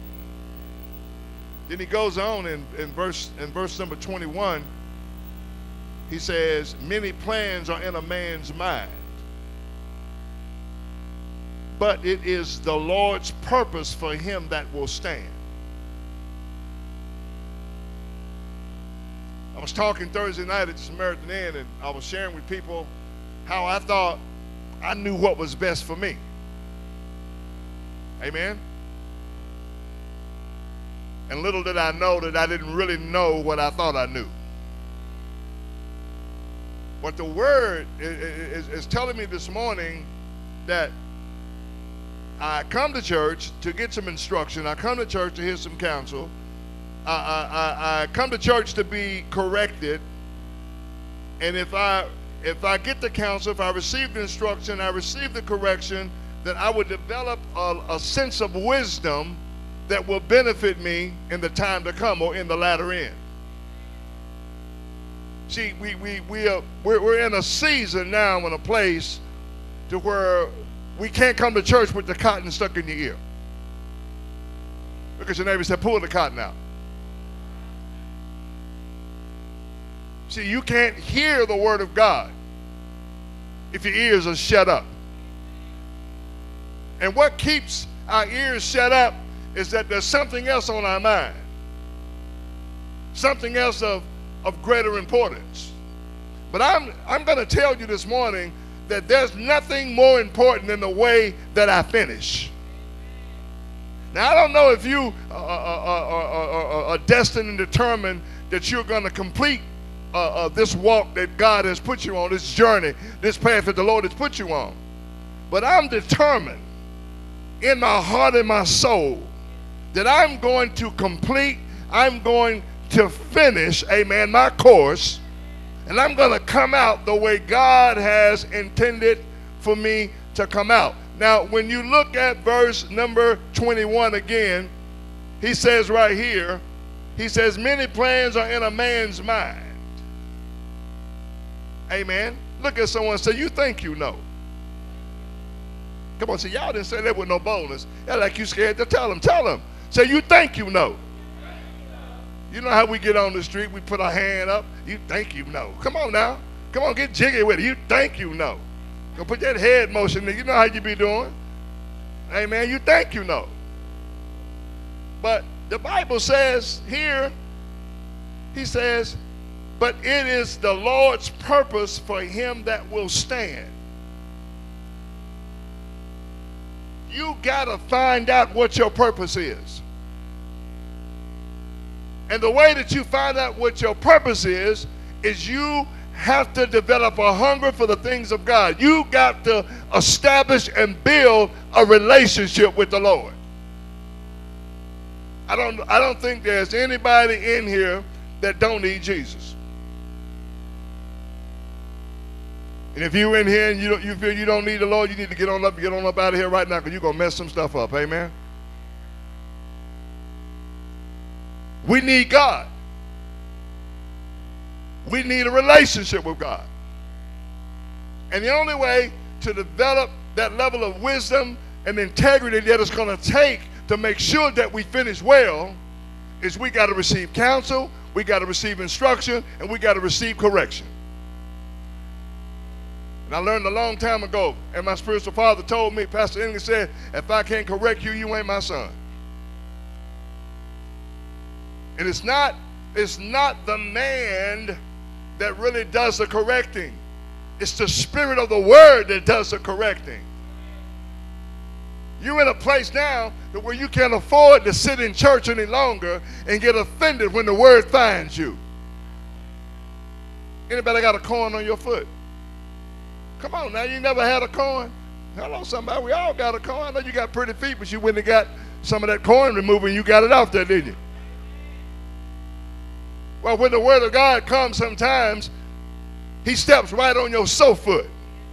Then he goes on in, in verse in verse number twenty-one. He says, many plans are in a man's mind, but it is the Lord's purpose for him that will stand. I was talking Thursday night at the Samaritan Inn, and I was sharing with people how I thought I knew what was best for me. Amen. And little did I know that I didn't really know what I thought I knew. But the word is, is, is telling me this morning that I come to church to get some instruction. I come to church to hear some counsel. I, I, I come to church to be corrected. And if I if I get the counsel, if I receive the instruction, I receive the correction, then I would develop a, a sense of wisdom that will benefit me in the time to come, or in the latter end. See, we, we, we are, we're, we're in a season now, in a place to where we can't come to church with the cotton stuck in your ear. Look at your neighbor and say, pull the cotton out. See, you can't hear the word of God if your ears are shut up. And what keeps our ears shut up is that there's something else on our mind. Something else of, of greater importance. But I'm, I'm going to tell you this morning that there's nothing more important than the way that I finish. Now, I don't know if you are, are, are, are, are destined and determined that you're going to complete uh, uh, this walk that God has put you on, this journey, this path that the Lord has put you on. But I'm determined in my heart and my soul that I'm going to complete, I'm going to finish, amen, my course, and I'm going to come out the way God has intended for me to come out. Now, when you look at verse number twenty-one again, he says right here, he says, many plans are in a man's mind. Amen. Look at someone and say, you think you know. Come on, see, y'all didn't say that with no boldness. They're like you scared to tell them. Tell them. Say, you think you know. You know how we get on the street, we put our hand up. You think you know. Come on now. Come on, get jiggy with it. You think you know. Go put that head motion there. You know how you be doing. Amen. You think you know. But the Bible says here, he says, but it is the Lord's purpose for him that will stand. You got to find out what your purpose is. And the way that you find out what your purpose is, is you have to develop a hunger for the things of God. You got to establish and build a relationship with the Lord. I don't, I don't think there's anybody in here that don't need Jesus. And if you're in here and you, don't, you feel you don't need the Lord, you need to get on up, get on up out of here right now, because you're going to mess some stuff up. Amen? We need God. We need a relationship with God. And the only way to develop that level of wisdom and integrity that it's going to take to make sure that we finish well is we got to receive counsel, we got to receive instruction, and we got to receive correction. And I learned a long time ago, and my spiritual father told me, Pastor English said, if I can't correct you, you ain't my son. And it's not, it's not the man that really does the correcting. It's the spirit of the word that does the correcting. You're in a place now where you can't afford to sit in church any longer and get offended when the word finds you. Anybody got a corn on your foot? Come on now, you never had a corn? Hello, somebody, we all got a corn. I know you got pretty feet, but you went and got some of that corn removed and you got it off there, didn't you? Well, when the word of God comes sometimes, he steps right on your sore foot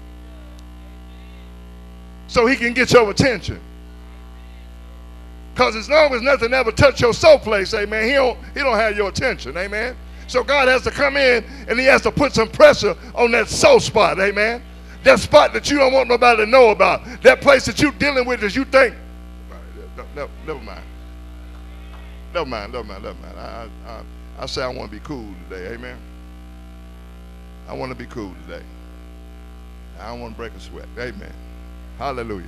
so he can get your attention. Because as long as nothing ever touch your sore place, amen, he don't, he don't have your attention, amen. So God has to come in and he has to put some pressure on that sore spot, amen. That spot that you don't want nobody to know about. That place that you're dealing with that you think, no, no, never mind. Never mind, never mind, never mind. I, I, I say I want to be cool today, amen. I want to be cool today. I don't want to break a sweat, amen. Hallelujah.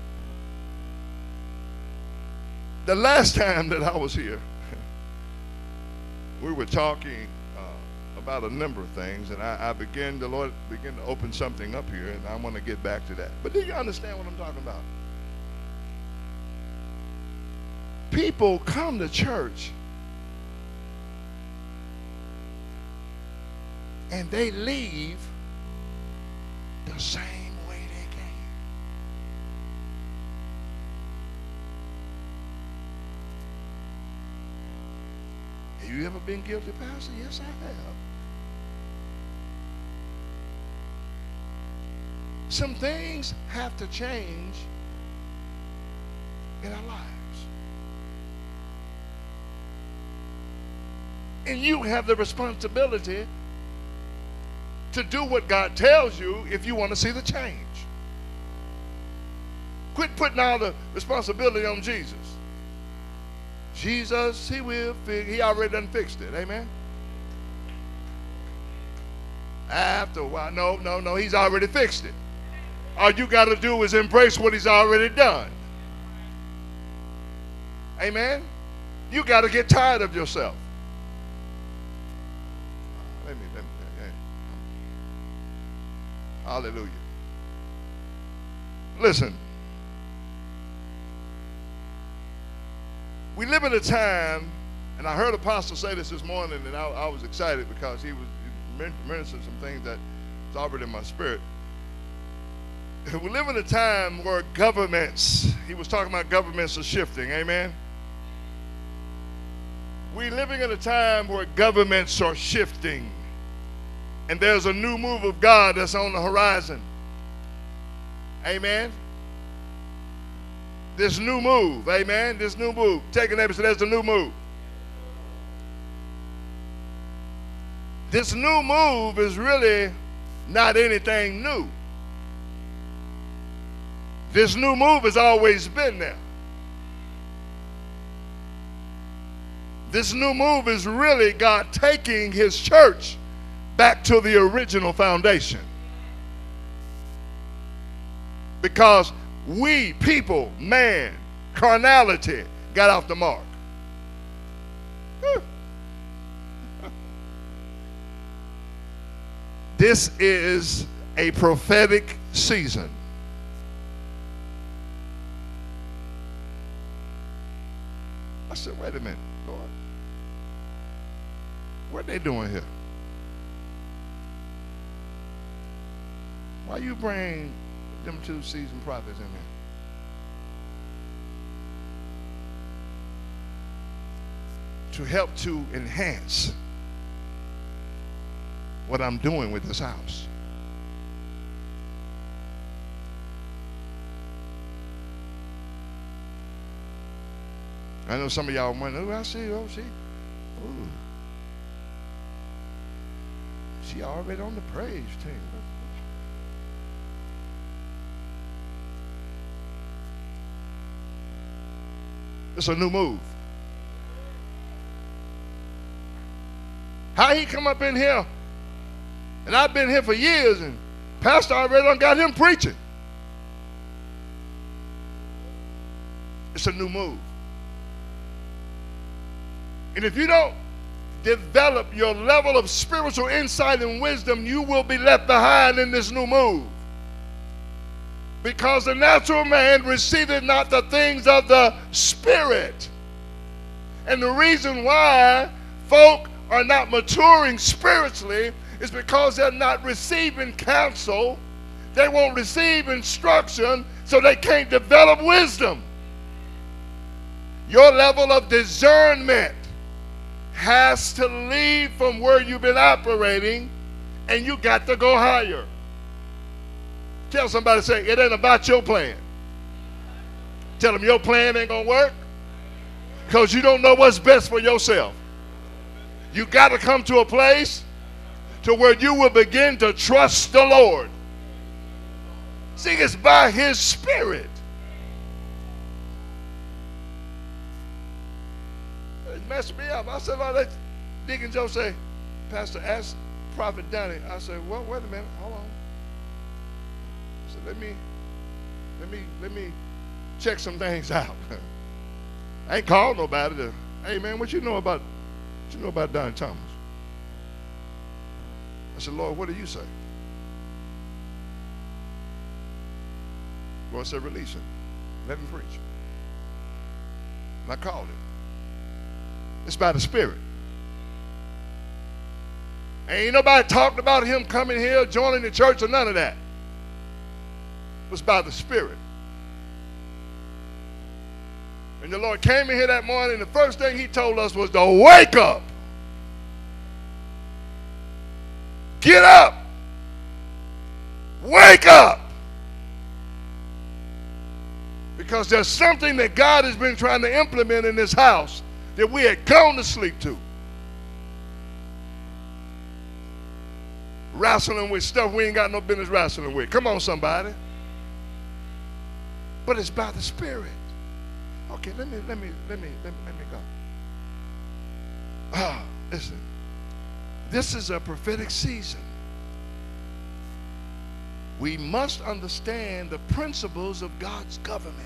The last time that I was here, we were talking uh, about a number of things, and I, I began, the Lord began to open something up here, and I want to get back to that. But do you understand what I'm talking about? People come to church and they leave the same way they came. Have you ever been guilty, Pastor? Yes, I have. Some things have to change in our lives. And you have the responsibility to do what God tells you if you want to see the change. Quit putting all the responsibility on Jesus. Jesus, he will fix, he already done fixed it, amen? After a while, no, no, no, he's already fixed it. All you got to do is embrace what he's already done. Amen? You got to get tired of yourself. Let me, let me, let me. Hallelujah. Listen. We live in a time, and I heard Apostle say this this morning, and I, I was excited because he was mentioning some things that is already in my spirit. We live in a time where governments, he was talking about governments are shifting, amen? We're living in a time where governments are shifting, and there's a new move of God that's on the horizon, amen? This new move, amen? This new move. Take a neighbor and say, there's a new move. This new move is really not anything new. This new move has always been there. This new move is really God taking his church back to the original foundation. Because we, people, man, carnality, got off the mark. This is a prophetic season. I said, wait a minute, Lord. What are they doing here? Why you bring them two seasoned prophets in here? to help to enhance what I'm doing with this house. I know some of y'all wondering, oh, I see, oh, she, ooh. She already on the praise team. It's a new move. How he come up in here? And I've been here for years, and Pastor already done got him preaching. It's a new move. And if you don't develop your level of spiritual insight and wisdom, you will be left behind in this new move. Because the natural man receiveth not the things of the Spirit. And the reason why folk are not maturing spiritually is because they're not receiving counsel. They won't receive instruction, so they can't develop wisdom. Your level of discernment has to leave from where you've been operating, and you got to go higher. Tell somebody, say, it ain't about your plan. Tell them your plan ain't gonna work because you don't know what's best for yourself. You got to come to a place to where you will begin to trust the Lord. See, it's by his Spirit. It messed me up. I said, oh, let Deacon Joe say, Pastor, ask Prophet Donnie. I said, well, wait a minute, hold on. I said, let me, let me, let me check some things out. I ain't called nobody to, hey man, what you know about, what you know about Donnie Thomas? I said, Lord, what do you say? Lord said, release him. Let him preach. And I called him. It's by the Spirit. Ain't nobody talking about him coming here, joining the church, or none of that. It's by the Spirit. And the Lord came in here that morning, the first thing he told us was to wake up. Get up. Wake up. Because there's something that God has been trying to implement in this house that we had gone to sleep to. Wrestling with stuff we ain't got no business wrestling with. Come on, somebody. But it's by the Spirit. Okay, let me let me let me let me let me go. Ah, listen. This is a prophetic season. We must understand the principles of God's government.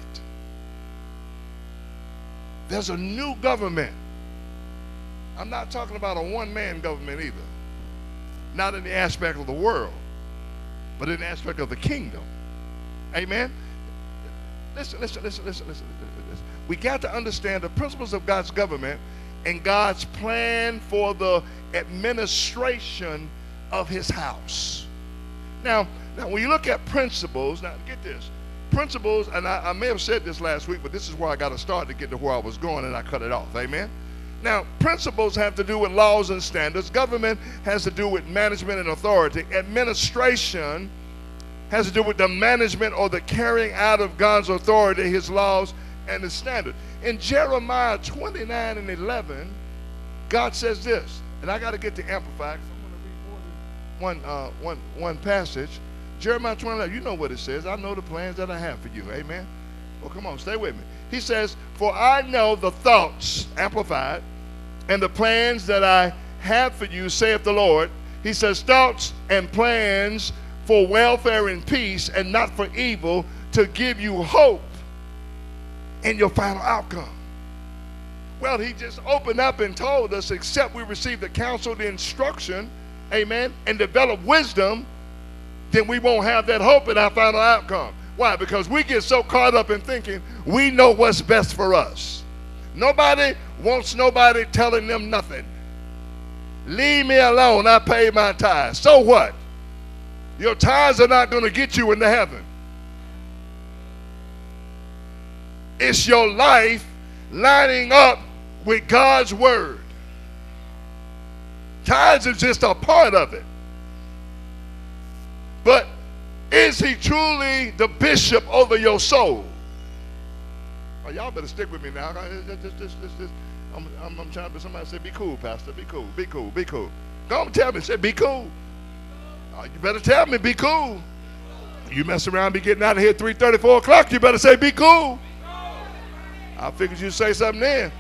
There's a new government. I'm not talking about a one-man government either. Not in the aspect of the world, but in the aspect of the kingdom. Amen? Listen, listen, listen, listen, listen, listen. We got to understand the principles of God's government and God's plan for the administration of his house. Now, now when you look at principles, now get this. Principles, and I, I may have said this last week, but this is where I got to start to get to where I was going, and I cut it off. Amen? Now, principles have to do with laws and standards. Government has to do with management and authority. Administration has to do with the management or the carrying out of God's authority, his laws, and his standards. In Jeremiah twenty-nine and eleven, God says this, and I got to get to Amplify because I'm going to read one, uh, one, one passage. Jeremiah twenty-nine, you know what it says. I know the plans that I have for you. Amen? Well, come on, stay with me. He says, for I know the thoughts, Amplified, and the plans that I have for you, saith the Lord. He says, thoughts and plans for welfare and peace, and not for evil, to give you hope in your final outcome. Well, he just opened up and told us, except we receive the counsel, the instruction, amen, and develop wisdom, then we won't have that hope in our final outcome. Why? Because we get so caught up in thinking we know what's best for us. Nobody wants nobody telling them nothing. Leave me alone. I pay my tithes. So what? Your tithes are not going to get you into heaven. It's your life lining up with God's word. Tithes is just a part of it. But is he truly the bishop over your soul? Oh, y'all better stick with me now. Just, just, just, just, I'm, I'm, I'm trying to, somebody say, be cool, Pastor. Be cool, be cool, be cool. Go on, tell me. Say, be cool. Oh, you better tell me, be cool. You mess around, be getting out of here at three thirty, four o'clock, you better say, be cool. I figured you'd say something then.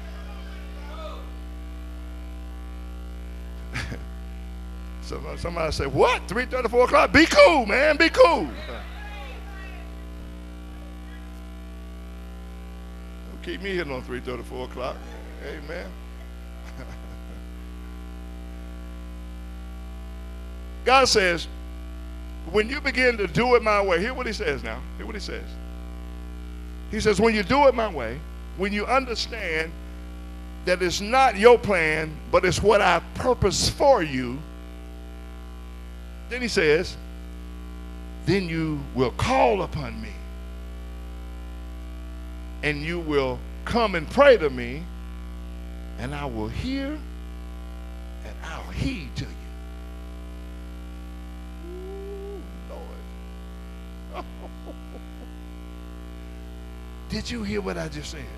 somebody, somebody say, what? three thirty, four o'clock? Be cool, man, be cool. Don't keep me hitting on three thirty, four o'clock. Amen. God says, when you begin to do it my way, hear what he says now. Hear what he says. He says, when you do it my way, when you understand that it's not your plan, but it's what I purpose for you, then he says, then you will call upon me. And you will come and pray to me, and I will hear, and I'll heed to you. Did you hear what I just said?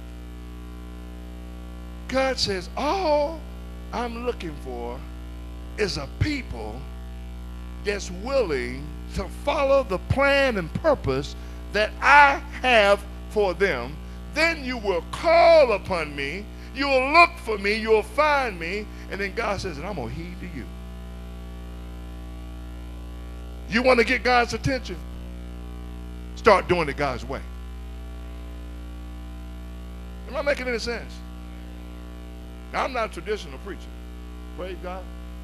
God says, all I'm looking for is a people that's willing to follow the plan and purpose that I have for them. Then you will call upon me, you will look for me, you will find me, and then God says, and I'm going to heed to you. You want to get God's attention? Start doing it God's way. Am I making any sense? Now, I'm not a traditional preacher. Praise God.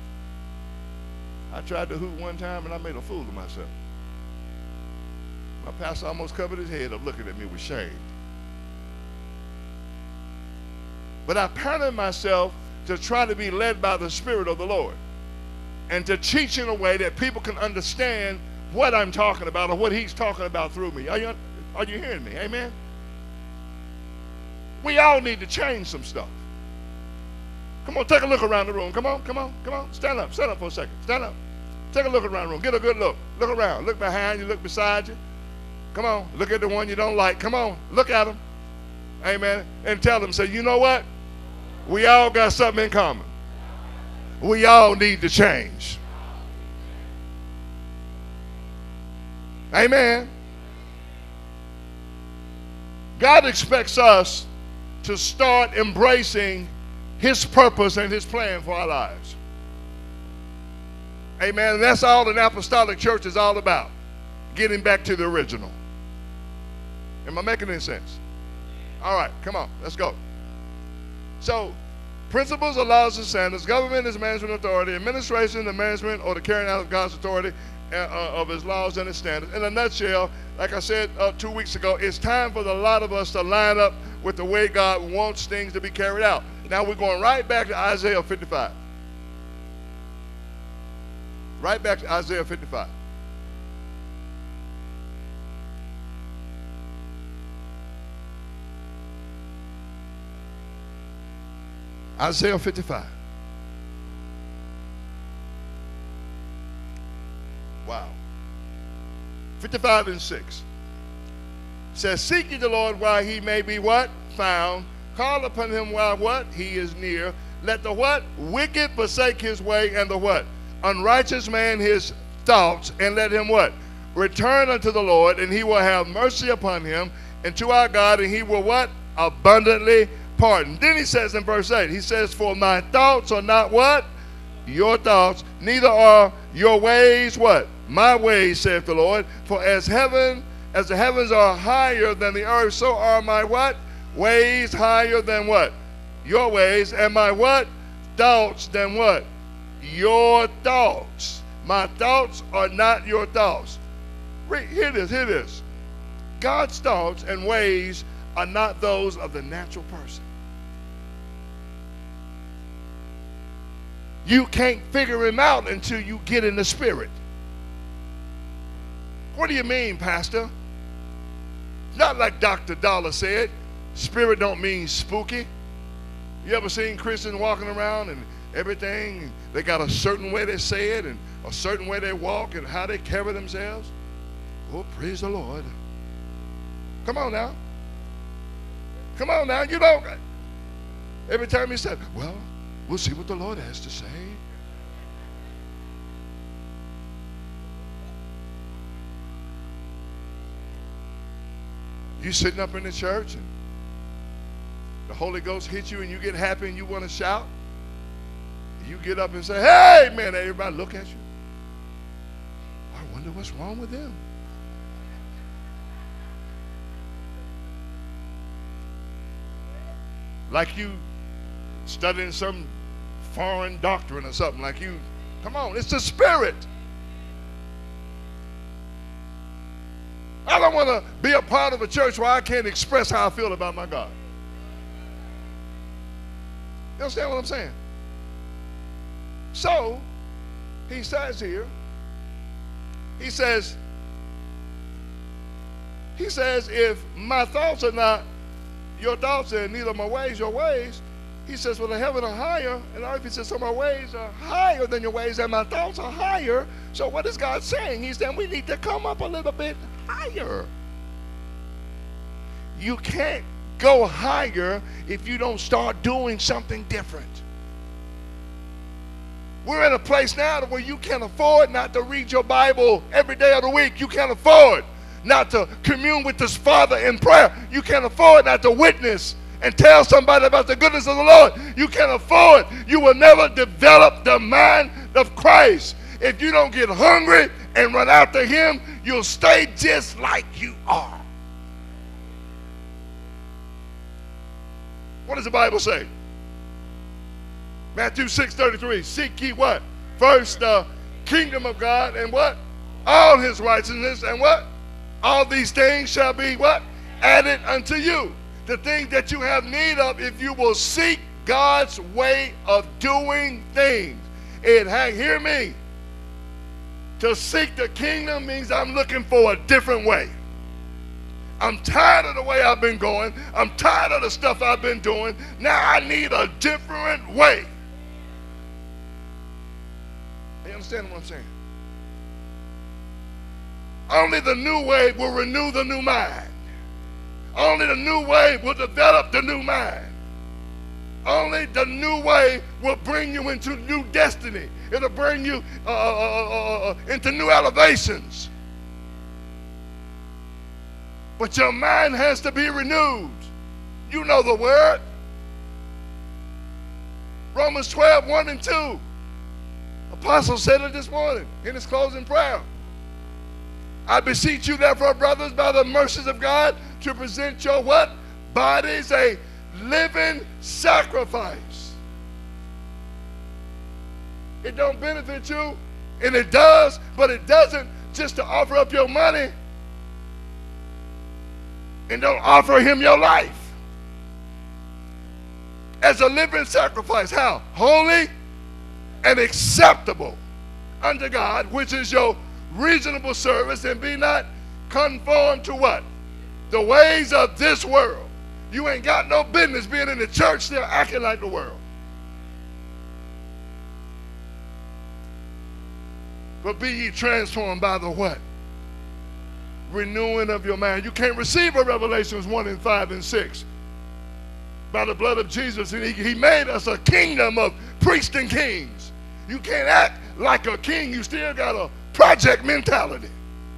I tried to hoot one time and I made a fool of myself. My pastor almost covered his head up looking at me with shame. But I patterned myself to try to be led by the Spirit of the Lord and to teach in a way that people can understand what I'm talking about or what he's talking about through me. Are you, are you hearing me? Amen? We all need to change some stuff. Come on, take a look around the room. Come on, come on, come on. Stand up, stand up for a second. Stand up. Take a look around the room. Get a good look. Look around. Look behind you. Look beside you. Come on. Look at the one you don't like. Come on. Look at them. Amen. And tell them, say, you know what? We all got something in common. We all need to change. Amen. God expects us to start embracing his purpose and his plan for our lives. Amen. And that's all an apostolic church is all about. Getting back to the original. Am I making any sense? All right, come on, let's go. So, principles, laws, and standards, government is management authority, administration, the management or the carrying out of God's authority uh, uh, of his laws and his standards. In a nutshell, like I said uh, two weeks ago, it's time for the lot of us to line up with the way God wants things to be carried out. Now we're going right back to Isaiah fifty-five. Right back to Isaiah fifty-five. Isaiah fifty-five. Wow. fifty-five and six. Says, seek ye the Lord while he may be what? Found. Call upon him while what? He is near. Let the what? Wicked forsake his way, and the what? Unrighteous man his thoughts, and let him what? Return unto the Lord, and he will have mercy upon him, and to our God, and he will what? Abundantly pardon. Then he says in verse eight, he says, for my thoughts are not what? Your thoughts, neither are your ways what? My ways, saith the Lord. For as heaven, as the heavens are higher than the earth, so are my what? Ways higher than what? Your ways. And my what? Thoughts than what? Your thoughts. My thoughts are not your thoughts. Read, hear this, hear this. God's thoughts and ways are not those of the natural person. You can't figure him out until you get in the spirit. What do you mean, Pastor? Not like Doctor Dollar said, spirit don't mean spooky. You ever seen Christians walking around and, everything. They got a certain way they say it and a certain way they walk and how they carry themselves. Oh, praise the Lord. Come on now. Come on now. You don't. Every time he said, well, we'll see what the Lord has to say. You sitting up in the church and the Holy Ghost hits you and you get happy and you want to shout. You get up and say, hey, man, everybody look at you. I wonder what's wrong with them. Like you studying some foreign doctrine or something. Like you, come on, it's the Spirit. I don't want to be a part of a church where I can't express how I feel about my God. You understand what I'm saying? So, he says here, he says, he says, if my thoughts are not your thoughts and neither my ways your ways, he says, well, the heaven are higher, and earth, he says, so my ways are higher than your ways, and my thoughts are higher. So what is God saying? He's saying we need to come up a little bit higher. You can't go higher if you don't start doing something different. We're in a place now where you can't afford not to read your Bible every day of the week. You can't afford not to commune with this Father in prayer. You can't afford not to witness and tell somebody about the goodness of the Lord. You can't afford. You will never develop the mind of Christ. If you don't get hungry and run after him, you'll stay just like you are. What does the Bible say? Matthew six thirty-three. Seek ye what? First the kingdom of God and what? All his righteousness and what? All these things shall be what? Added unto you. The things that you have need of, if you will seek God's way of doing things. It, hear me. To seek the kingdom means I'm looking for a different way. I'm tired of the way I've been going. I'm tired of the stuff I've been doing. Now I need a different way. You understand what I'm saying? Only the new way will renew the new mind. Only the new way will develop the new mind. Only the new way will bring you into new destiny. It'll bring you uh, uh, uh, into new elevations. But your mind has to be renewed. You know the word. Romans twelve, one and two. Apostle said it this morning in his closing prayer. I beseech you therefore, brothers, by the mercies of God, to present your what? Bodies a living sacrifice. It don't benefit you, and it does, but it doesn't just to offer up your money and don't offer him your life as a living sacrifice. How? Holy and acceptable unto God, which is your reasonable service, and be not conformed to what? The ways of this world. You ain't got no business being in the church still acting like the world. But be ye transformed by the what? Renewing of your mind. You can't receive a Revelations one and five and six by the blood of Jesus. And he, he made us a kingdom of priests and kings. You can't act like a king. You still got a project mentality.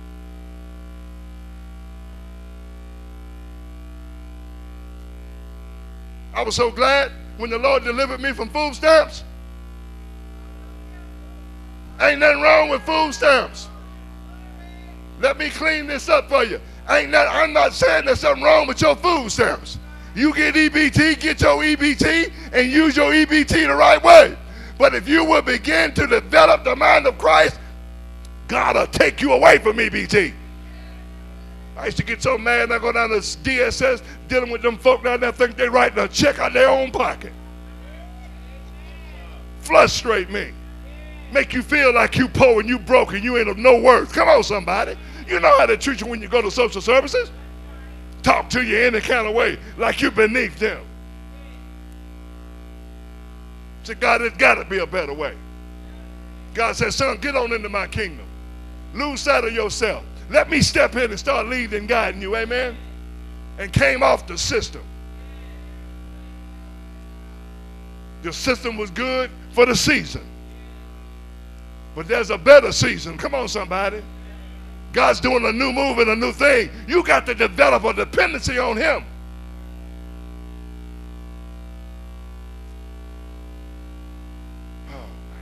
I was so glad when the Lord delivered me from food stamps. Ain't nothing wrong with food stamps. Let me clean this up for you. Ain't not, I'm not saying there's something wrong with your food stamps. You get E B T, get your E B T, and use your E B T the right way. But if you will begin to develop the mind of Christ, God will take you away from E B T. I used to get so mad, I go down to D S S dealing with them folk down there think they writing a check out of their own pocket. Frustrate me. Make you feel like you poor and you broke and you ain't of no worth. Come on, somebody. You know how they treat you when you go to social services? Talk to you any kind of way like you're beneath them. said, God, there's got to be a better way. God said, son, get on into my kingdom. Lose sight of yourself. Let me step in and start leading and guiding you. Amen. And came off the system. The system was good for the season. But there's a better season. Come on, somebody. God's doing a new move and a new thing. You got to develop a dependency on him. Oh, man.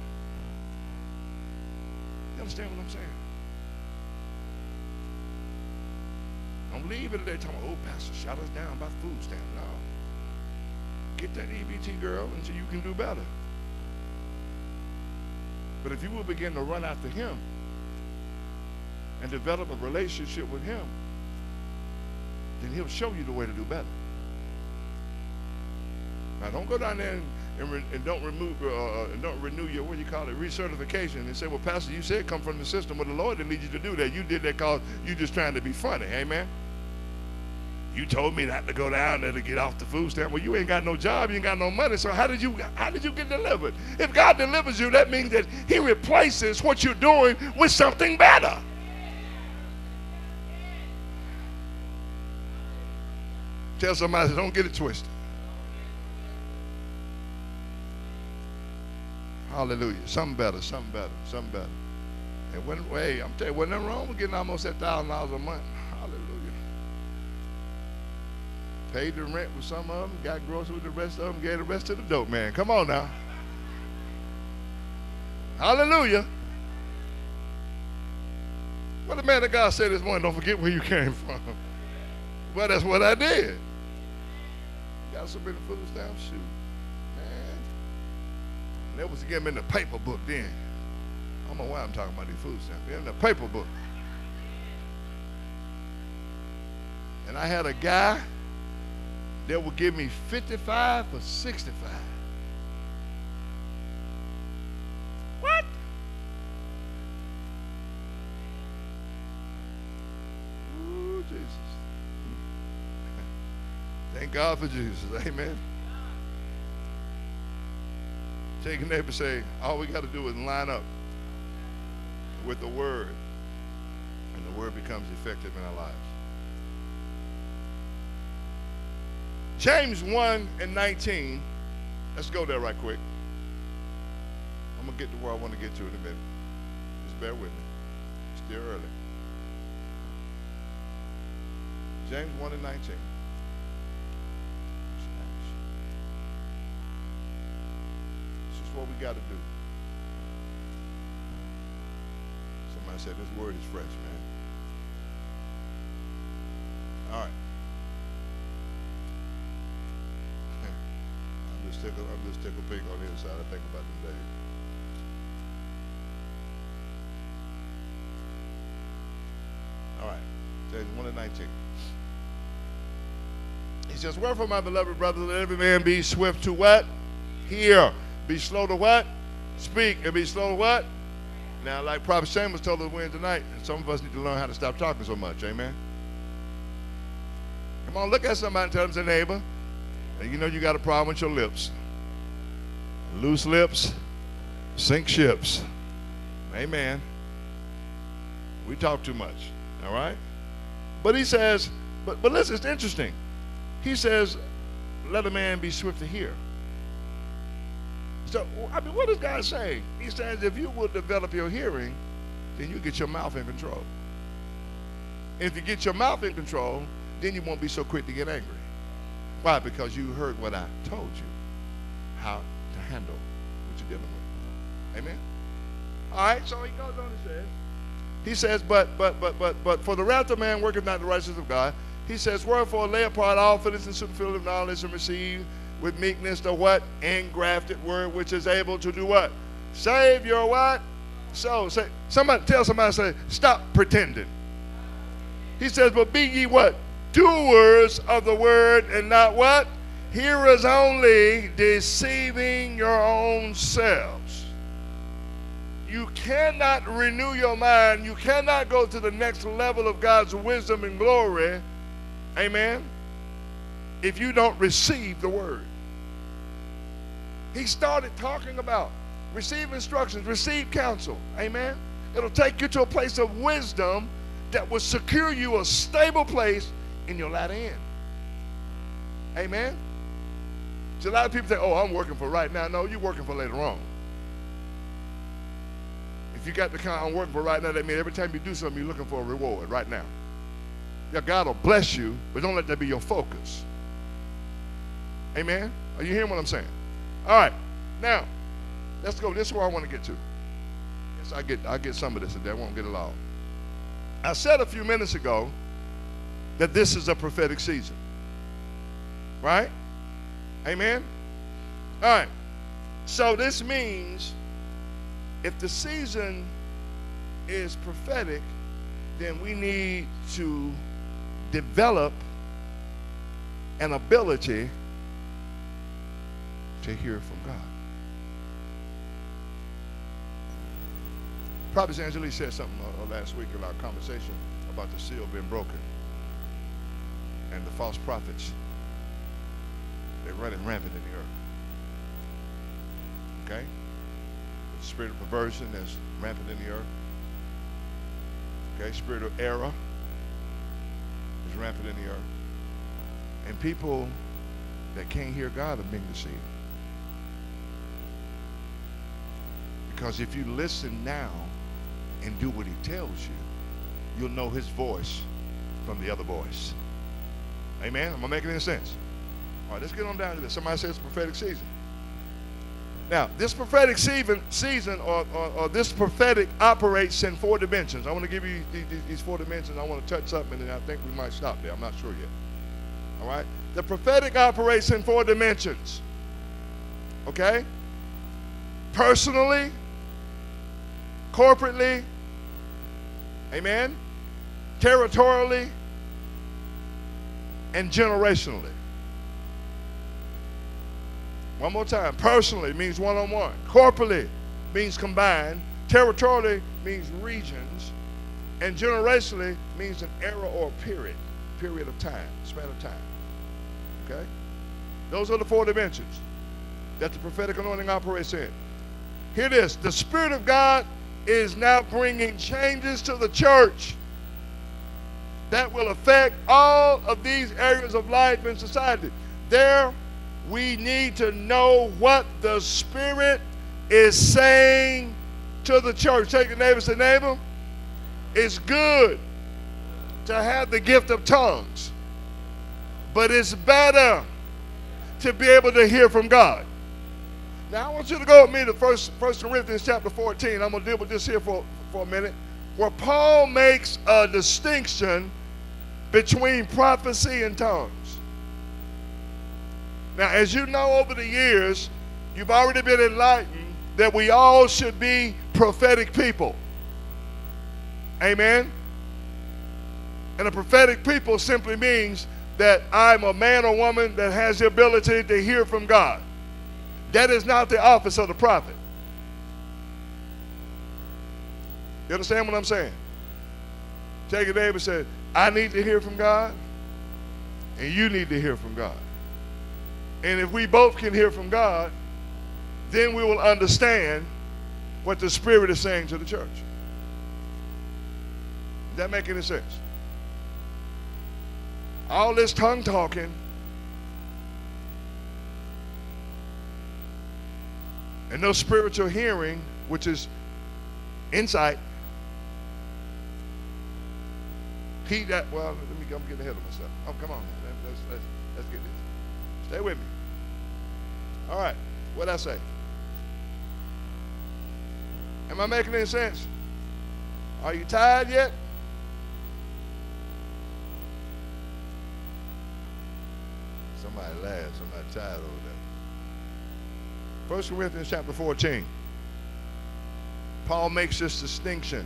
You understand what I'm saying? Don't leave it today talking about, oh, pastor, shut us down by food stamp. No. Get that E B T girl until you can do better. But if you will begin to run after him and develop a relationship with him, then he'll show you the way to do better. Now, don't go down there and, and, re, and don't remove uh, and don't renew your, what do you call it, recertification, and say, well, pastor, you said come from the system. Well, the Lord didn't lead you to do that. You did that because you just trying to be funny. Amen. You told me not to go down there to get off the food stamp. Well, you ain't got no job, you ain't got no money, so how did you how did you get delivered? If God delivers you, that means that he replaces what you're doing with something better. Tell somebody, don't get it twisted. Hallelujah. Something better, something better, something better. And when, hey, I'm telling you, wasn't nothing wrong with getting almost that thousand dollars a month. Hallelujah. Paid the rent with some of them, got groceries with the rest of them, gave the rest to the dope man. Come on now. Hallelujah. What the man of God said this morning, don't forget where you came from. Well, that's what I did. Got so many food stamps, shoot. Man. And they was getting them in the paper book then. I don't know why I'm talking about these food stamps. They're in the paper book. And I had a guy that would give me fifty-five for sixty-five. What? Ooh, Jesus. Thank God for Jesus. Amen. Take a neighbor and say, all we got to do is line up with the word, and the word becomes effective in our lives. James one and nineteen. Let's go there right quick. I'm going to get to where I want to get to in a minute. Just bear with me. It's still early. James one and nineteen. This is what we got to do. Somebody said this word is fresh, man. All right. I'm just tickled, I'm just tickled pink on the inside. I think about them days. All right. James one and nineteen. He says, wherefore, my beloved brothers, let every man be swift to what? Hear. Be slow to what? Speak. And be slow to what? Now, like Prophet Shamus told us Wednesday night, some of us need to learn how to stop talking so much. Amen? Come on, look at somebody and tell them, say, neighbor, and you know you got a problem with your lips. Loose lips sink ships. Amen. We talk too much. All right? But he says, but, but listen, it's interesting. He says, let a man be swift to hear. So, I mean, what is God saying? He says, if you will develop your hearing, then you get your mouth in control. And if you get your mouth in control, then you won't be so quick to get angry. Why? Because you heard what I told you, how to handle what you're dealing with. Amen? All right, so he goes on and says, he says, but, but, but, but, but, for the wrath of man worketh not the righteousness of God. He says, wherefore lay apart all feelings and superficial of knowledge, and receive with meekness the what? Engrafted word, which is able to do what? Save your what? So, say, somebody, tell somebody, say, stop pretending. He says, but be ye what? Doers of the word, and not what? Hearers only, deceiving your own selves. You cannot renew your mind. You cannot go to the next level of God's wisdom and glory, amen, if you don't receive the word. He started talking about receive instructions, receive counsel. Amen. It'll take you to a place of wisdom that will secure you a stable place in your latter end. Amen. So a lot of people say, oh, I'm working for right now. No, you're working for later on. If you got the kind I'm working for right now, that means every time you do something, you're looking for a reward right now. Yeah, God will bless you, but don't let that be your focus. Amen? Are you hearing what I'm saying? All right. Now, let's go. This is where I want to get to. Yes, I get I get some of this today. I won't get it all. I said a few minutes ago that this is a prophetic season. Right? Amen? All right. So this means if the season is prophetic, then we need to develop an ability to hear from God. Prophet Angelique said something uh, last week in our conversation about the seal being broken and the false prophets. They're running rampant in the earth. Okay? The spirit of perversion that's rampant in the earth. Okay? Spirit of error is rampant in the earth. And people that can't hear God are being deceived. Because if you listen now and do what he tells you, you'll know his voice from the other voice. Amen? Am I making any sense? All right, let's get on down to this. Somebody says it's a prophetic season. Now, this prophetic season, season or, or, or this prophetic operates in four dimensions. I want to give you these, these four dimensions. I want to touch something, and then I think we might stop there. I'm not sure yet. All right? The prophetic operates in four dimensions. Okay? Personally, corporately, amen, territorially, and generationally. One more time. Personally means one-on-one. Corporately means combined. Territorially means regions. And generationally means an era or a period. Period of time. Span of time. Okay? Those are the four dimensions that the prophetic anointing operates in. Hear it is. The Spirit of God is now bringing changes to the church that will affect all of these areas of life and society. There, we need to know what the Spirit is saying to the church. Take your neighbor and say, neighbor, it's good to have the gift of tongues, but it's better to be able to hear from God. Now, I want you to go with me to First Corinthians chapter fourteen. I'm going to deal with this here for, for a minute, where Paul makes a distinction between prophecy and tongues. Now, as you know, over the years, you've already been enlightened that we all should be prophetic people. Amen? And a prophetic people simply means that I'm a man or woman that has the ability to hear from God. That is not the office of the prophet. You understand what I'm saying? Take your neighbor and say, I need to hear from God, and you need to hear from God. And if we both can hear from God, then we will understand what the Spirit is saying to the church. Does that make any sense? All this tongue talking and no spiritual hearing, which is insight. He that, well, let me, I'm getting ahead of myself. Oh, come on. Let's, let's, let's get this. Stay with me. All right. What'd I say? Am I making any sense? Are you tired yet? Somebody laughed. Somebody tired over there. First Corinthians chapter fourteen. Paul makes this distinction.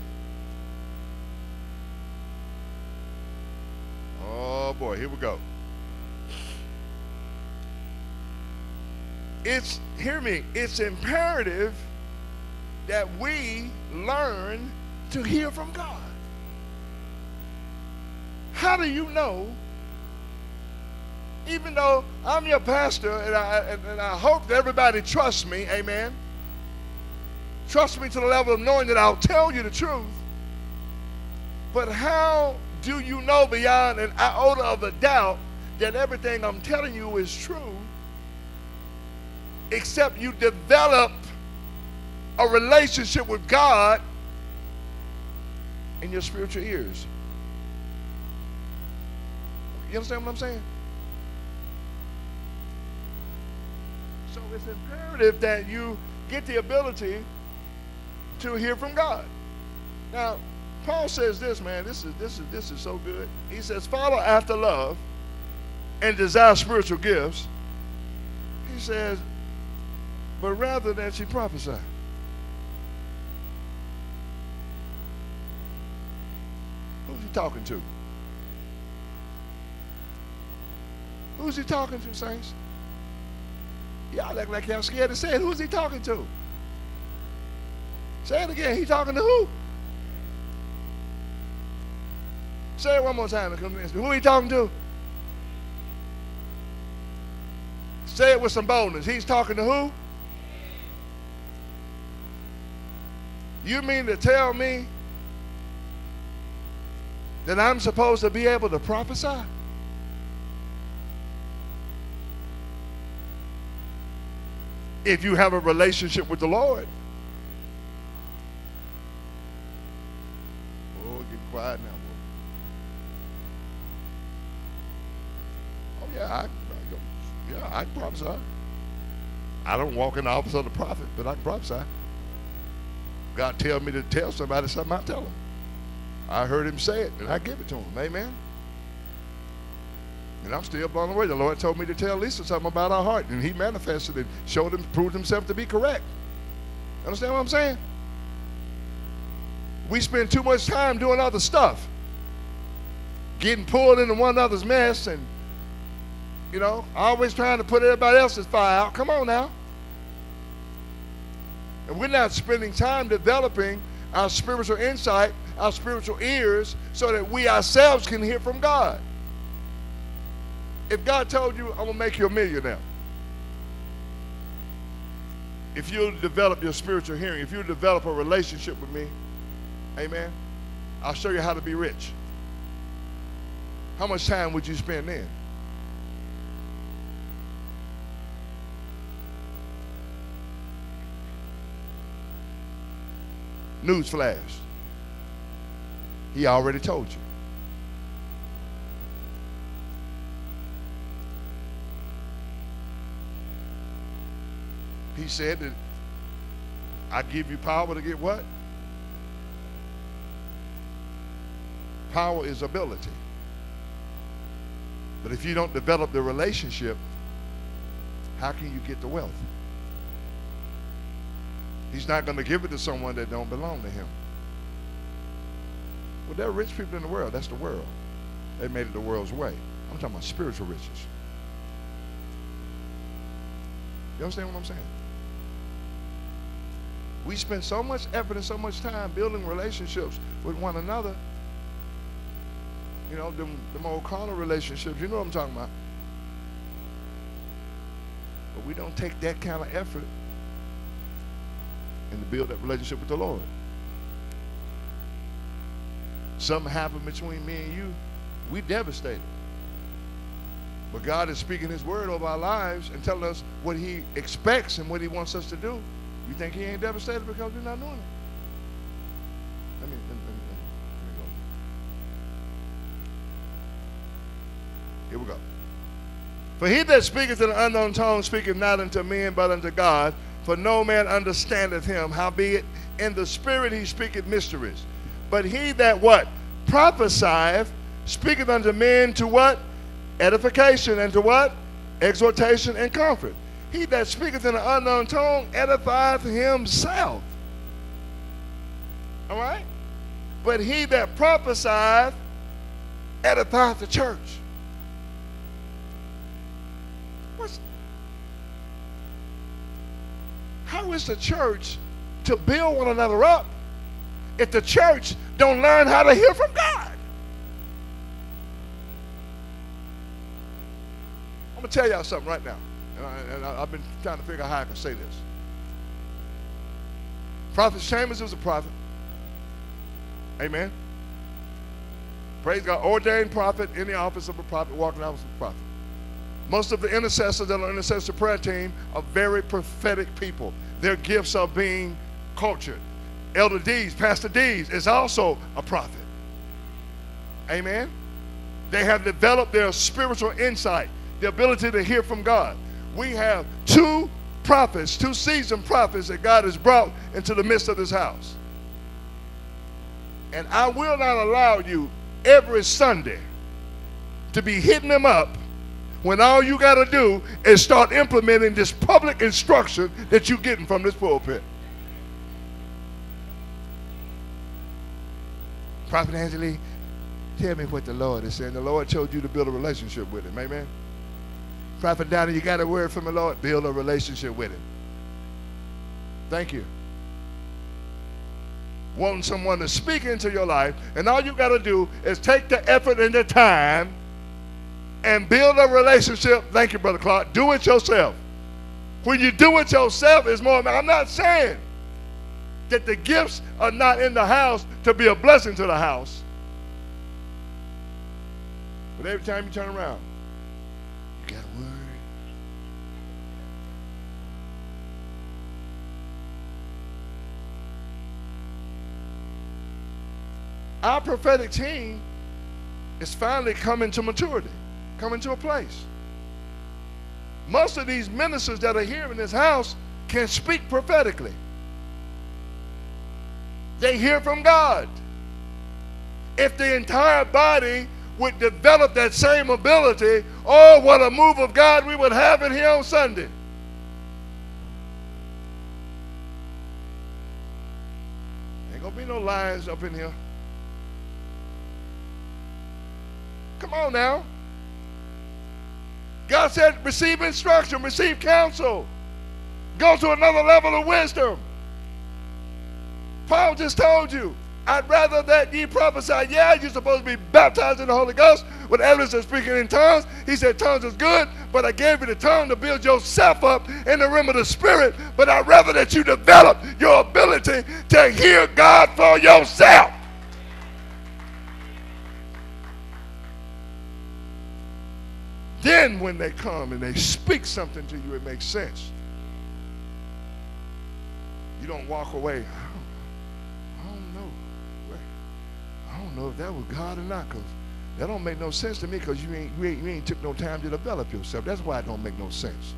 Oh boy, here we go. It's, hear me, it's imperative that we learn to hear from God. How do you know even though I'm your pastor, and I, and, and I hope that everybody trusts me, amen. Trust me to the level of knowing that I'll tell you the truth. But how do you know beyond an iota of a doubt that everything I'm telling you is true, except you develop a relationship with God in your spiritual ears? You understand what I'm saying? So it's imperative that you get the ability to hear from God. Now, Paul says this, man, this is this is this is so good. He says, follow after love and desire spiritual gifts. He says, but rather than she prophesy. Who's he talking to? Who's he talking to, saints? Y'all act like y'all scared to say it. Who's he talking to? Say it again. He talking to who? Say it one more time to convince me. Who he talking to? Say it with some boldness. He's talking to who? You mean to tell me that I'm supposed to be able to prophesy? If you have a relationship with the Lord. Oh, get quiet now, boy. Oh yeah, I, I yeah, I can prophesy. I don't walk in the office of the prophet, but I can prophesy. God tells me to tell somebody something, I tell them. I heard him say it, and I give it to him. Amen. And I'm still blown away. The Lord told me to tell Lisa something about our heart, and he manifested it, showed him, proved himself to be correct. Understand what I'm saying? We spend too much time doing other stuff, getting pulled into one another's mess, and, you know, always trying to put everybody else's fire out. Come on now. And we're not spending time developing our spiritual insight, our spiritual ears, so that we ourselves can hear from God. If God told you, I'm going to make you a millionaire, if you'll develop your spiritual hearing, if you'll develop a relationship with me, amen, I'll show you how to be rich. How much time would you spend then? Newsflash. He already told you. He said that I give you power to get what? Power is ability. But if you don't develop the relationship, how can you get the wealth? He's not going to give it to someone that don't belong to him. Well, there are rich people in the world. That's the world. They made it the world's way. I'm talking about spiritual riches. You understand what I'm saying? We spend so much effort and so much time building relationships with one another. You know, them, them old carnal relationships. You know what I'm talking about. But we don't take that kind of effort and to build that relationship with the Lord. Something happened between me and you, we devastated. But God is speaking his word over our lives and telling us what he expects and what he wants us to do. You think he ain't devastated because we're not doing it? Let me, let me, let me, let me go. Here we go. For he that speaketh in an unknown tongue speaketh not unto men but unto God, for no man understandeth him. Howbeit in the spirit he speaketh mysteries. But he that what? Prophesieth speaketh unto men to what? Edification, and to what? Exhortation and comfort. He that speaketh in an unknown tongue edifieth himself. All right? But he that prophesieth edifieth the church. What's, how is the church to build one another up if the church don't learn how to hear from God? to tell y'all something right now. And, I, and I, I've been trying to figure out how I can say this. Prophet Chambers was a prophet. Amen. Praise God. Ordained prophet in the office of a prophet, walking out as a prophet. Most of the intercessors that are intercessor prayer team are very prophetic people. Their gifts are being cultured. Elder Dees, Pastor Dees is also a prophet. Amen. They have developed their spiritual insight, the ability to hear from God. We have two prophets, two seasoned prophets that God has brought into the midst of this house. And I will not allow you every Sunday to be hitting them up when all you got to do is start implementing this public instruction that you're getting from this pulpit. Prophet Angelique, tell me what the Lord is saying. The Lord told you to build a relationship with him. Amen. Prophet Donnie, you got a word from the Lord? Build a relationship with him. Thank you. Wanting someone to speak into your life, and all you got to do is take the effort and the time and build a relationship. Thank you, Brother Clark. Do it yourself. When you do it yourself, it's more. I'm not saying that the gifts are not in the house to be a blessing to the house. But every time you turn around, you got a word. Our prophetic team is finally coming to maturity, coming to a place. Most of these ministers that are here in this house can speak prophetically. They hear from God. If the entire body would develop that same ability, oh, what a move of God we would have in here on Sunday. Ain't gonna be no lions up in here. Come on now. God said receive instruction, receive counsel. Go to another level of wisdom. Paul just told you, I'd rather that ye prophesy. Yeah, you're supposed to be baptized in the Holy Ghost with evidence of speaking in tongues. He said tongues is good, but I gave you the tongue to build yourself up in the realm of the Spirit. But I'd rather that you develop your ability to hear God for yourself. Then when they come and they speak something to you, it makes sense. You don't walk away. I don't know. I don't know if that was God or not, because that don't make no sense to me, because you ain't, you, ain't, you ain't took no time to develop yourself. That's why it don't make no sense.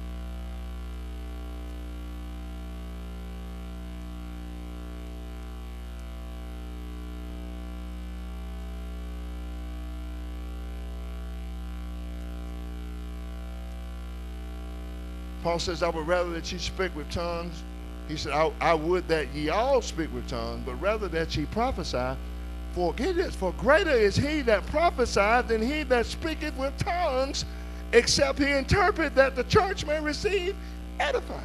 Paul says, I would rather that ye speak with tongues. He said, I, I would that ye all speak with tongues, but rather that ye prophesy. For get this, for greater is he that prophesieth than he that speaketh with tongues, except he interpret, that the church may receive edifying.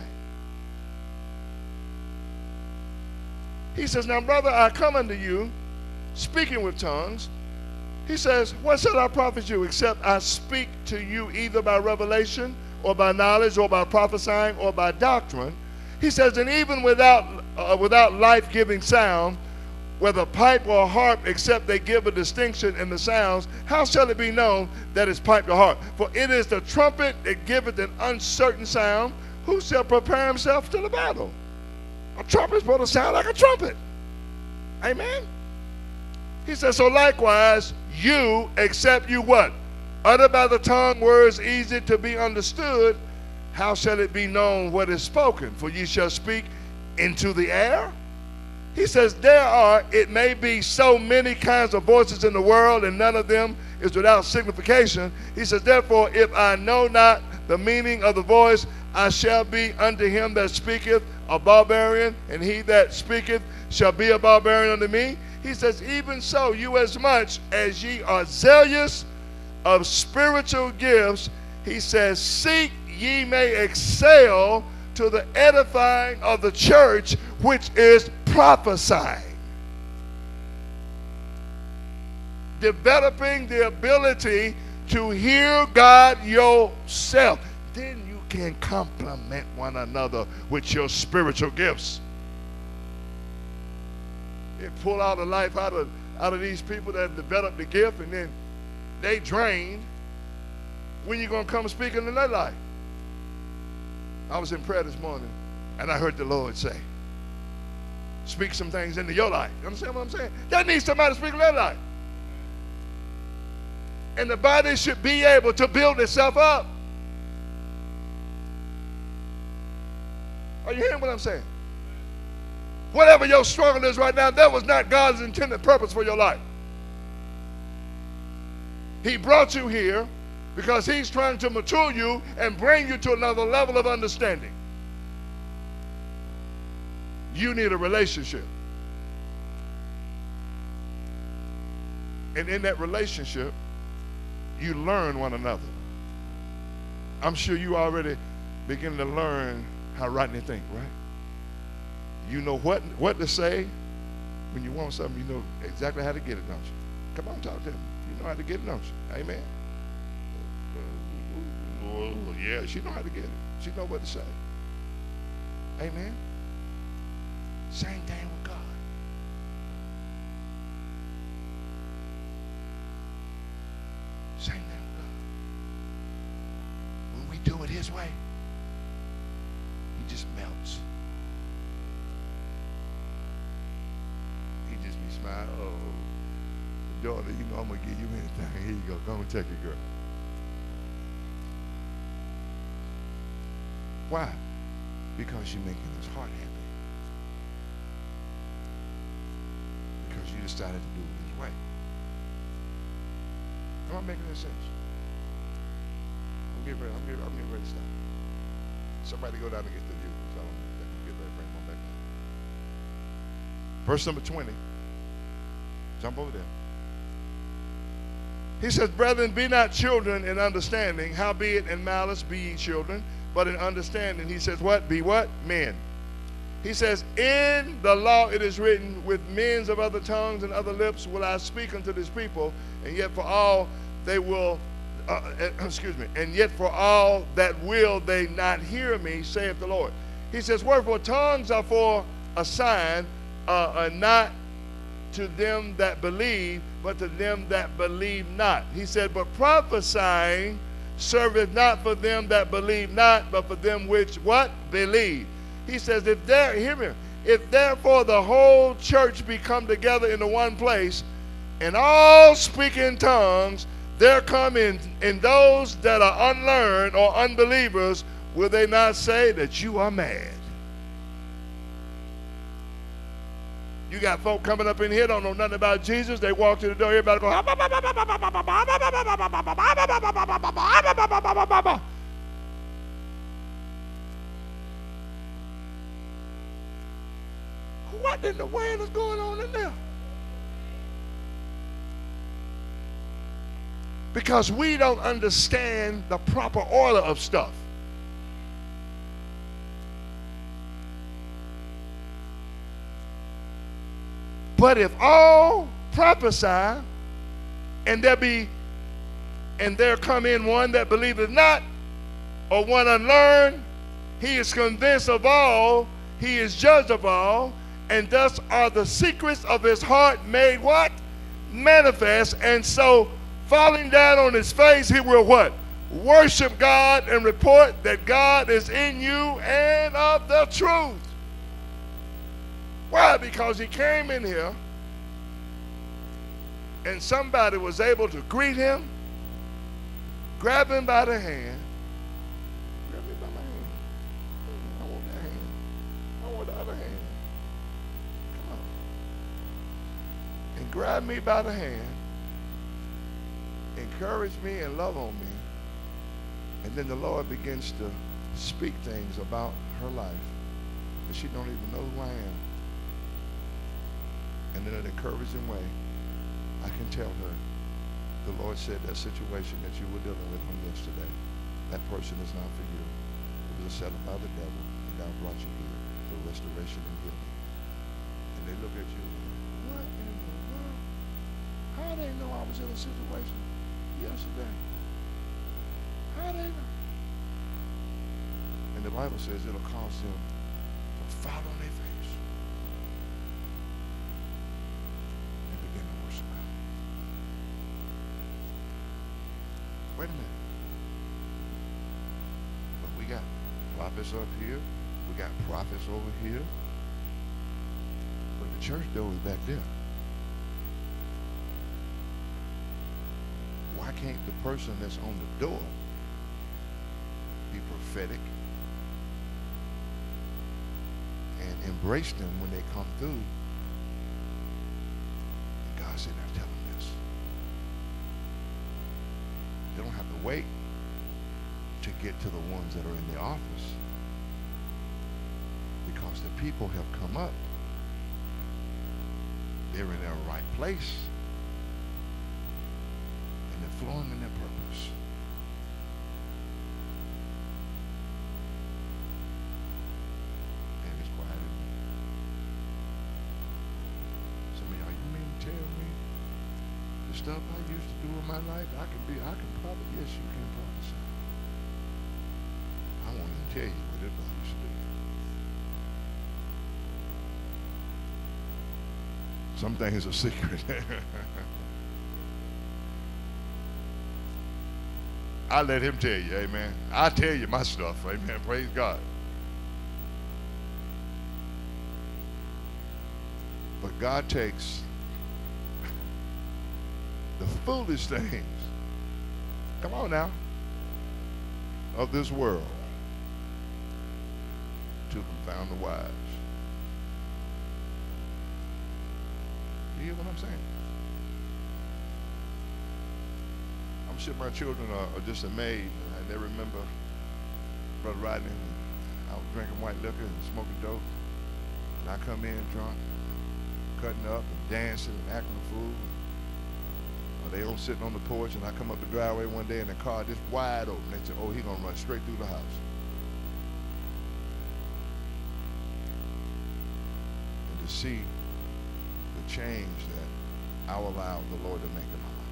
He says, now brother, I come unto you, speaking with tongues. He says, what shall I profit you, except I speak to you either by revelation, or by knowledge, or by prophesying, or by doctrine? He says, and even without uh, without life-giving sound, whether pipe or harp, except they give a distinction in the sounds, how shall it be known that it's pipe or harp? For it is the trumpet that giveth an uncertain sound. Who shall prepare himself to the battle? A trumpet is supposed to sound like a trumpet. Amen? He says, so likewise, you, except you what? Utter by the tongue words easy to be understood, how shall it be known what is spoken? For ye shall speak into the air. He says, there are, it may be, so many kinds of voices in the world, and none of them is without signification. He says, therefore, if I know not the meaning of the voice, I shall be unto him that speaketh a barbarian, and he that speaketh shall be a barbarian unto me. He says, even so, you as much as ye are zealous of spiritual gifts, he says, seek ye may excel to the edifying of the church, which is prophesying. Developing the ability to hear God yourself. Then you can complement one another with your spiritual gifts. It pull out the life out of, out of these people that have developed the gift, and then they drained. When you going to come speaking in their life? I was in prayer this morning, and I heard the Lord say, speak some things into your life. You understand what I'm saying? That needs somebody to speak in their life. And the body should be able to build itself up. Are you hearing what I'm saying? Whatever your struggle is right now, that was not God's intended purpose for your life. He brought you here because he's trying to mature you and bring you to another level of understanding. You need a relationship. And in that relationship, you learn one another. I'm sure you already begin to learn how Rodney think, right? You know what, what to say. When you want something, you know exactly how to get it, don't you? Come on, talk to him. You know how to get it, don't you? Amen. Oh, yeah, she know how to get it. She know what to say. Amen. Same thing with God. Same thing with God. When we do it his way, he just melts. He just be smiling. Oh, daughter, you know I'm going to give you anything. Here you go. Go and take it, girl. Why? Because you're making his heart happy. Because you decided to do it his way. Am I making any sense? I'm getting ready, I'm getting, I'm getting ready to stop. Somebody go down and get the view. So I'm get ready to bring one back down. Verse number twenty. Jump over there. He says, brethren, be not children in understanding, howbeit in malice be ye children, but in understanding, he says what? Be what? Men. He says, in the law it is written, with men of other tongues and other lips will I speak unto this people, and yet for all they will, uh, excuse me, and yet for all that will they not hear me, saith the Lord. He says, wherefore tongues are for a sign, uh, uh, not to them that believe, but to them that believe not. He said, but prophesying serveth not for them that believe not, but for them which what? Believe. He says, if there, hear me, if therefore the whole church be come together into one place, and all speak in tongues, there come in, in those that are unlearned or unbelievers, will they not say that you are mad? You got folk coming up in here, don't know nothing about Jesus. They walk to the door, everybody go, what in the world is going on in there? Because we don't understand the proper order of stuff. But if all prophesy, and there be, and there come in one that believeth not, or one unlearned, he is convinced of all, he is judged of all, and thus are the secrets of his heart made what? Manifest. And so, falling down on his face, he will what? Worship God and report that God is in you and of the truth. Why? Because he came in here and somebody was able to greet him, grab him by the hand. Grab me by my hand. I want that hand. I want the other hand. Come on. And grab me by the hand, encourage me and love on me. And then the Lord begins to speak things about her life that she don't even know who I am. And in an encouraging way, I can tell her, the Lord said that situation that you were dealing with on yesterday, that person is not for you. It was a setup by the devil, and God brought you here for restoration and healing. And they look at you, what in the world? How did they know I was in a situation yesterday? That ain't no. And the Bible says it'll cause them to fall on their face and begin to worship God. Wait a minute. But we got prophets up here. We got prophets over here. But the church door is back there. Why can't the person that's on the door be prophetic and embrace them when they come through? And God said, now tell them this. They don't have to wait to get to the ones that are in the office, because the people have come up. They're in their right place. And they're flowing in their purpose. And it's quiet in me. Some of y'all, you mean to tell me the stuff I used to do in my life, I can be, I can probably, yes, you can prophesy. I won't even tell you what it was I used to do. Some things are secret. I let him tell you, amen. I tell you my stuff, amen. Praise God. But God takes the foolish things, come on now, of this world to confound the wise. You hear what I'm saying? I'm sure my children are, are just amazed. And they remember Brother Rodney out drinking white liquor and smoking dope. And I come in drunk, cutting up and dancing and acting a fool. Or they all sitting on the porch, and I come up the driveway one day and the car just wide open. They say, oh, he's going to run straight through the house. And to see the change that I allowed the Lord to make in my life.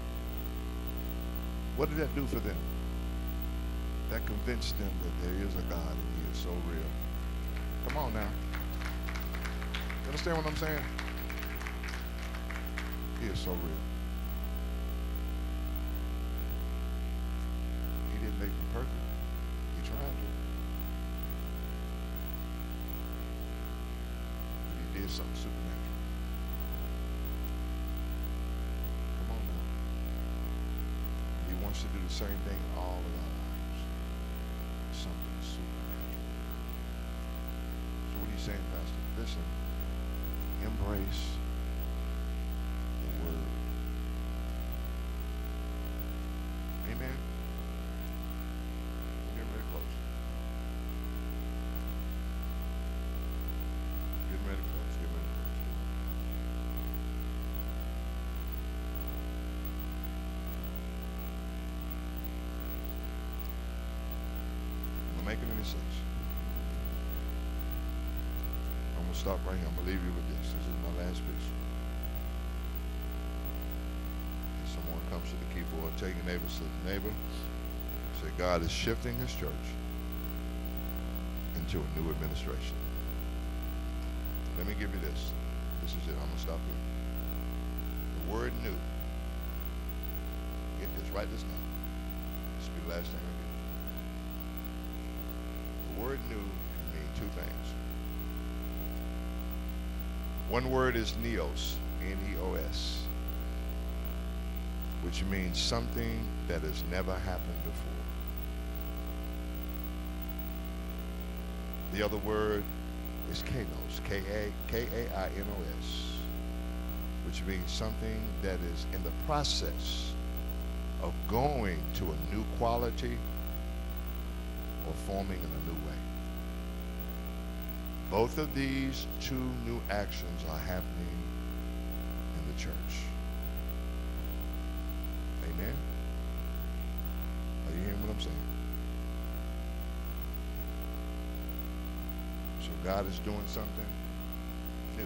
What did that do for them? That convinced them that there is a God and he is so real. Come on now. You understand what I'm saying? He is so real. He didn't make me perfect. He tried to. But he did something supernatural. Come on now. He wants to do the same thing in all of our lives. Something supernatural. So what are you saying, Pastor? Listen, embrace the word. Amen. We're getting ready to close. Getting ready to close. Getting ready to close. Am I making any sense? I'm going to stop right here. I'm going to leave you with this. This is my last piece. If someone comes to the keyboard, take your neighbor, say, neighbor, say, God is shifting his church into a new administration. Let me give you this. This is it. I'm going to stop here. The word new. Get this. Write this down. This will be the last thing I give you. The word new can mean two things. One word is neos, N E O S, which means something that has never happened before. The other word is kainos, K A K A I N O S, which means something that is in the process of going to a new quality or forming in a new way. Both of these two new actions are happening in the church. Amen? Are you hearing what I'm saying? So God is doing something new.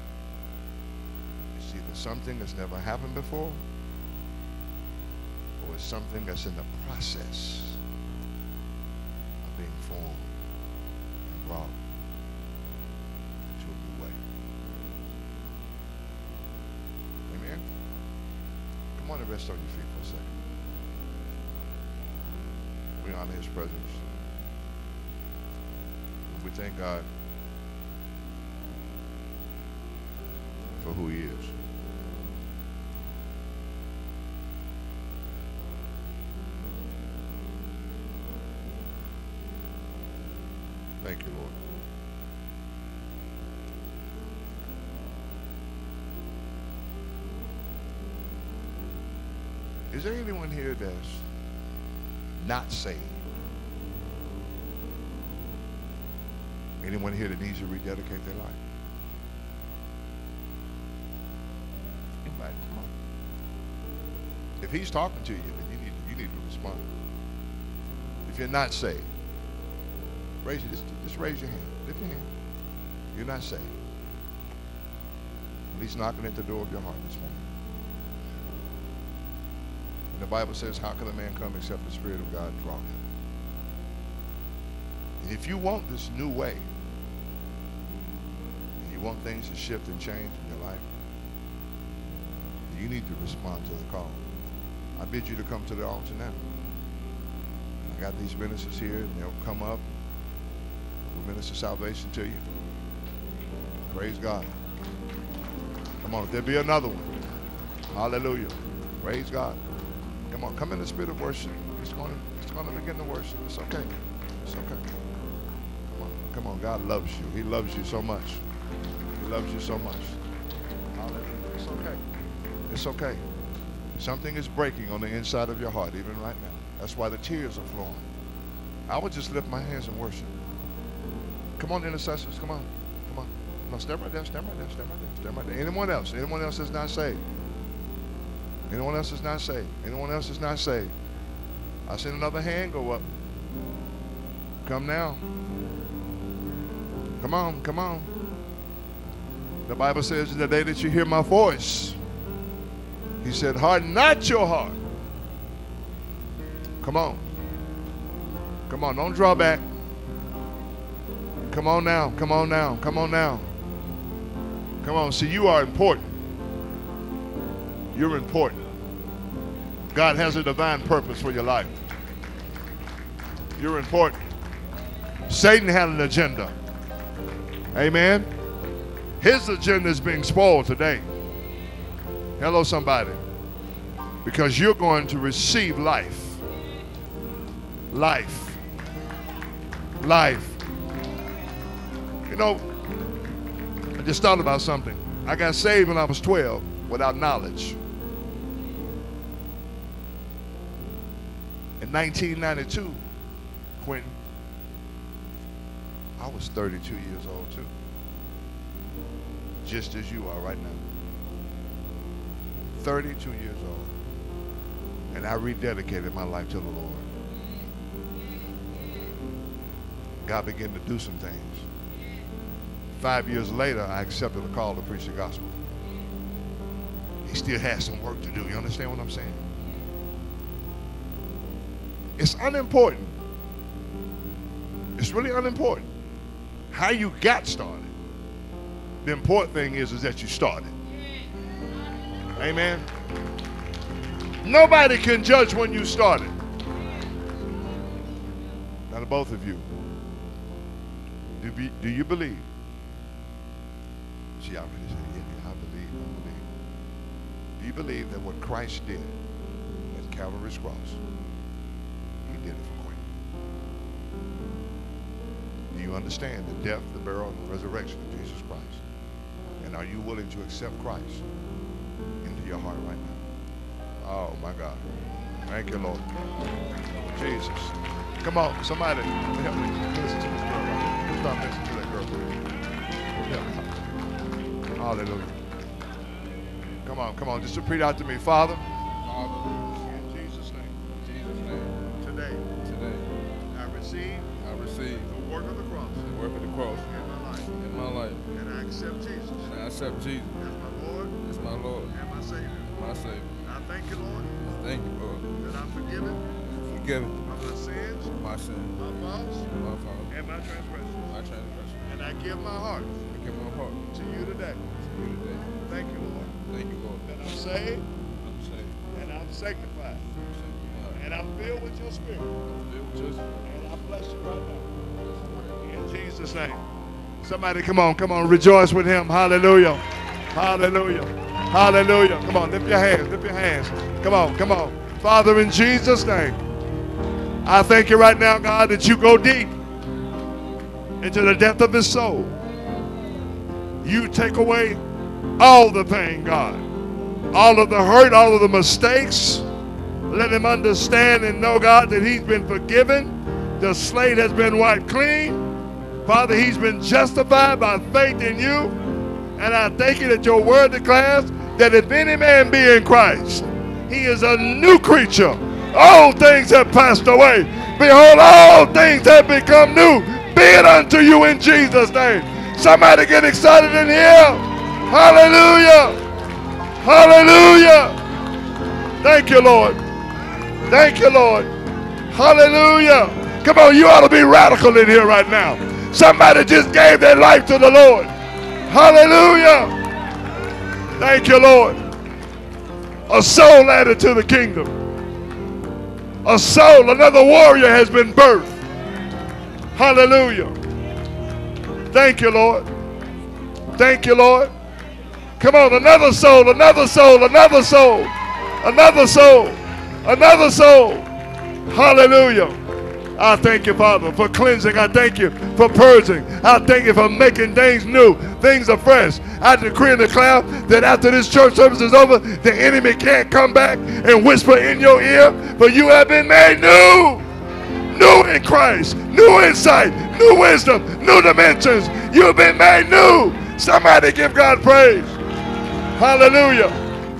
It's either something that's never happened before, or it's there's something that's in the process of being formed and brought into a new way. Amen? Come on and rest on your feet for a second. We honor his presence. And we thank God for who he is. Thank you, Lord. Is there anyone here that's not saved? Anyone here that needs to rededicate their life? Anybody? Come on. If he's talking to you, then you need you need to respond. If you're not saved, raise your, just, just raise your hand. Lift your hand. You're not saved. At least knocking at the door of your heart this morning. And the Bible says, how can a man come except the Spirit of God draw him? And if you want this new way, and you want things to shift and change in your life, you need to respond to the call. I bid you to come to the altar now. I got these ministers here, and they'll come up. We'll minister salvation to you. Praise God. Come on, there'll be another one. Hallelujah. Praise God. Come on, come in the spirit of worship. It's going to, it's going to begin to worship. It's okay. It's okay. Come on, come on. God loves you. He loves you so much. He loves you so much. Hallelujah. It's okay. It's okay. Something is breaking on the inside of your heart, even right now. That's why the tears are flowing. I would just lift my hands and worship. Come on, intercessors. Come on. Come on. No, stand right there. Stand right there. Stand right there. Stand right there. Anyone else? Anyone else is not saved? Anyone else is not saved? Anyone else is not saved? I seen another hand go up. Come now. Come on. Come on. The Bible says, the day that you hear my voice, he said, harden not your heart. Come on. Come on. Don't draw back. Come on now. Come on now. Come on now. Come on. See, you are important. You're important. God has a divine purpose for your life. You're important. Satan had an agenda. Amen. His agenda is being spoiled today. Hello, somebody. Because you're going to receive life. Life. Life. You know, I just thought about something. I got saved when I was twelve without knowledge. In nineteen ninety-two, Quentin, I was thirty-two years old too. Just as you are right now. thirty-two years old. And I rededicated my life to the Lord. God began to do some things. Five years later, I accepted a call to preach the gospel. He still has some work to do. You understand what I'm saying? It's unimportant. It's really unimportant how you got started. The important thing is, is that you started. Amen. Nobody can judge when you started. Now, to both of you, do, be, do you believe? She already said, yeah, I believe, I believe. Do you believe that what Christ did at Calvary's cross, he did it for Quentin? Do you understand the death, the burial, and the resurrection of Jesus Christ? And are you willing to accept Christ into your heart right now? Oh, my God. Thank you, Lord. Jesus. Come on, somebody help me listen to this girl right here. Stop listening to that girl. Yeah. Hallelujah. Come on, come on. Just repeat out to me. Father. Father. In Jesus' name. In Jesus' name. Today. Today. I receive. I receive The work of the cross. the work of the cross In my life. in my life. And I accept Jesus. And I accept Jesus As my Lord. as my Lord And my Savior. and my Savior. And I thank you, Lord. Thank you, Lord. that I'm forgiven Forgive me of my sins, my sin, my faults, my fault, and my transgressions. my transgression. And I give my heart I give my heart to you today. to you today. Thank you, Lord, Thank you, Lord. that I'm saved I'm saved. and I'm sanctified. I'm sanctified. And I'm filled with your spirit. Filled with your spirit. And I bless you right now. In Jesus' name. Somebody come on, come on, rejoice with him. Hallelujah. Hallelujah. Hallelujah. Come on, lift your hands, lift your hands. Come on, come on. Father, in Jesus' name, I thank you right now, God, that you go deep into the depth of his soul. You take away all the pain, God. All of the hurt, all of the mistakes. Let him understand and know, God, that he's been forgiven. The slate has been wiped clean. Father, he's been justified by faith in you. And I thank you that your word declares that if any man be in Christ, he is a new creature. All things have passed away. Behold, all things have become new. Be it unto you in Jesus' name. Somebody get excited in here. Hallelujah. Hallelujah. Thank you, Lord. Thank you, Lord. Hallelujah. Come on, you ought to be radical in here right now. Somebody just gave their life to the Lord. Hallelujah. Thank you, Lord. A soul added to the kingdom. A soul, another warrior has been birthed. Hallelujah. Thank you, Lord. Thank you, Lord. Come on, another soul, another soul, another soul, another soul, another soul. Hallelujah. I thank you, Father, for cleansing. I thank you for purging. I thank you for making things new, things afresh. I decree and declare that after this church service is over, the enemy can't come back and whisper in your ear, for you have been made new. New in Christ, new insight, new wisdom, new dimensions. You've been made new. Somebody give God praise. Hallelujah.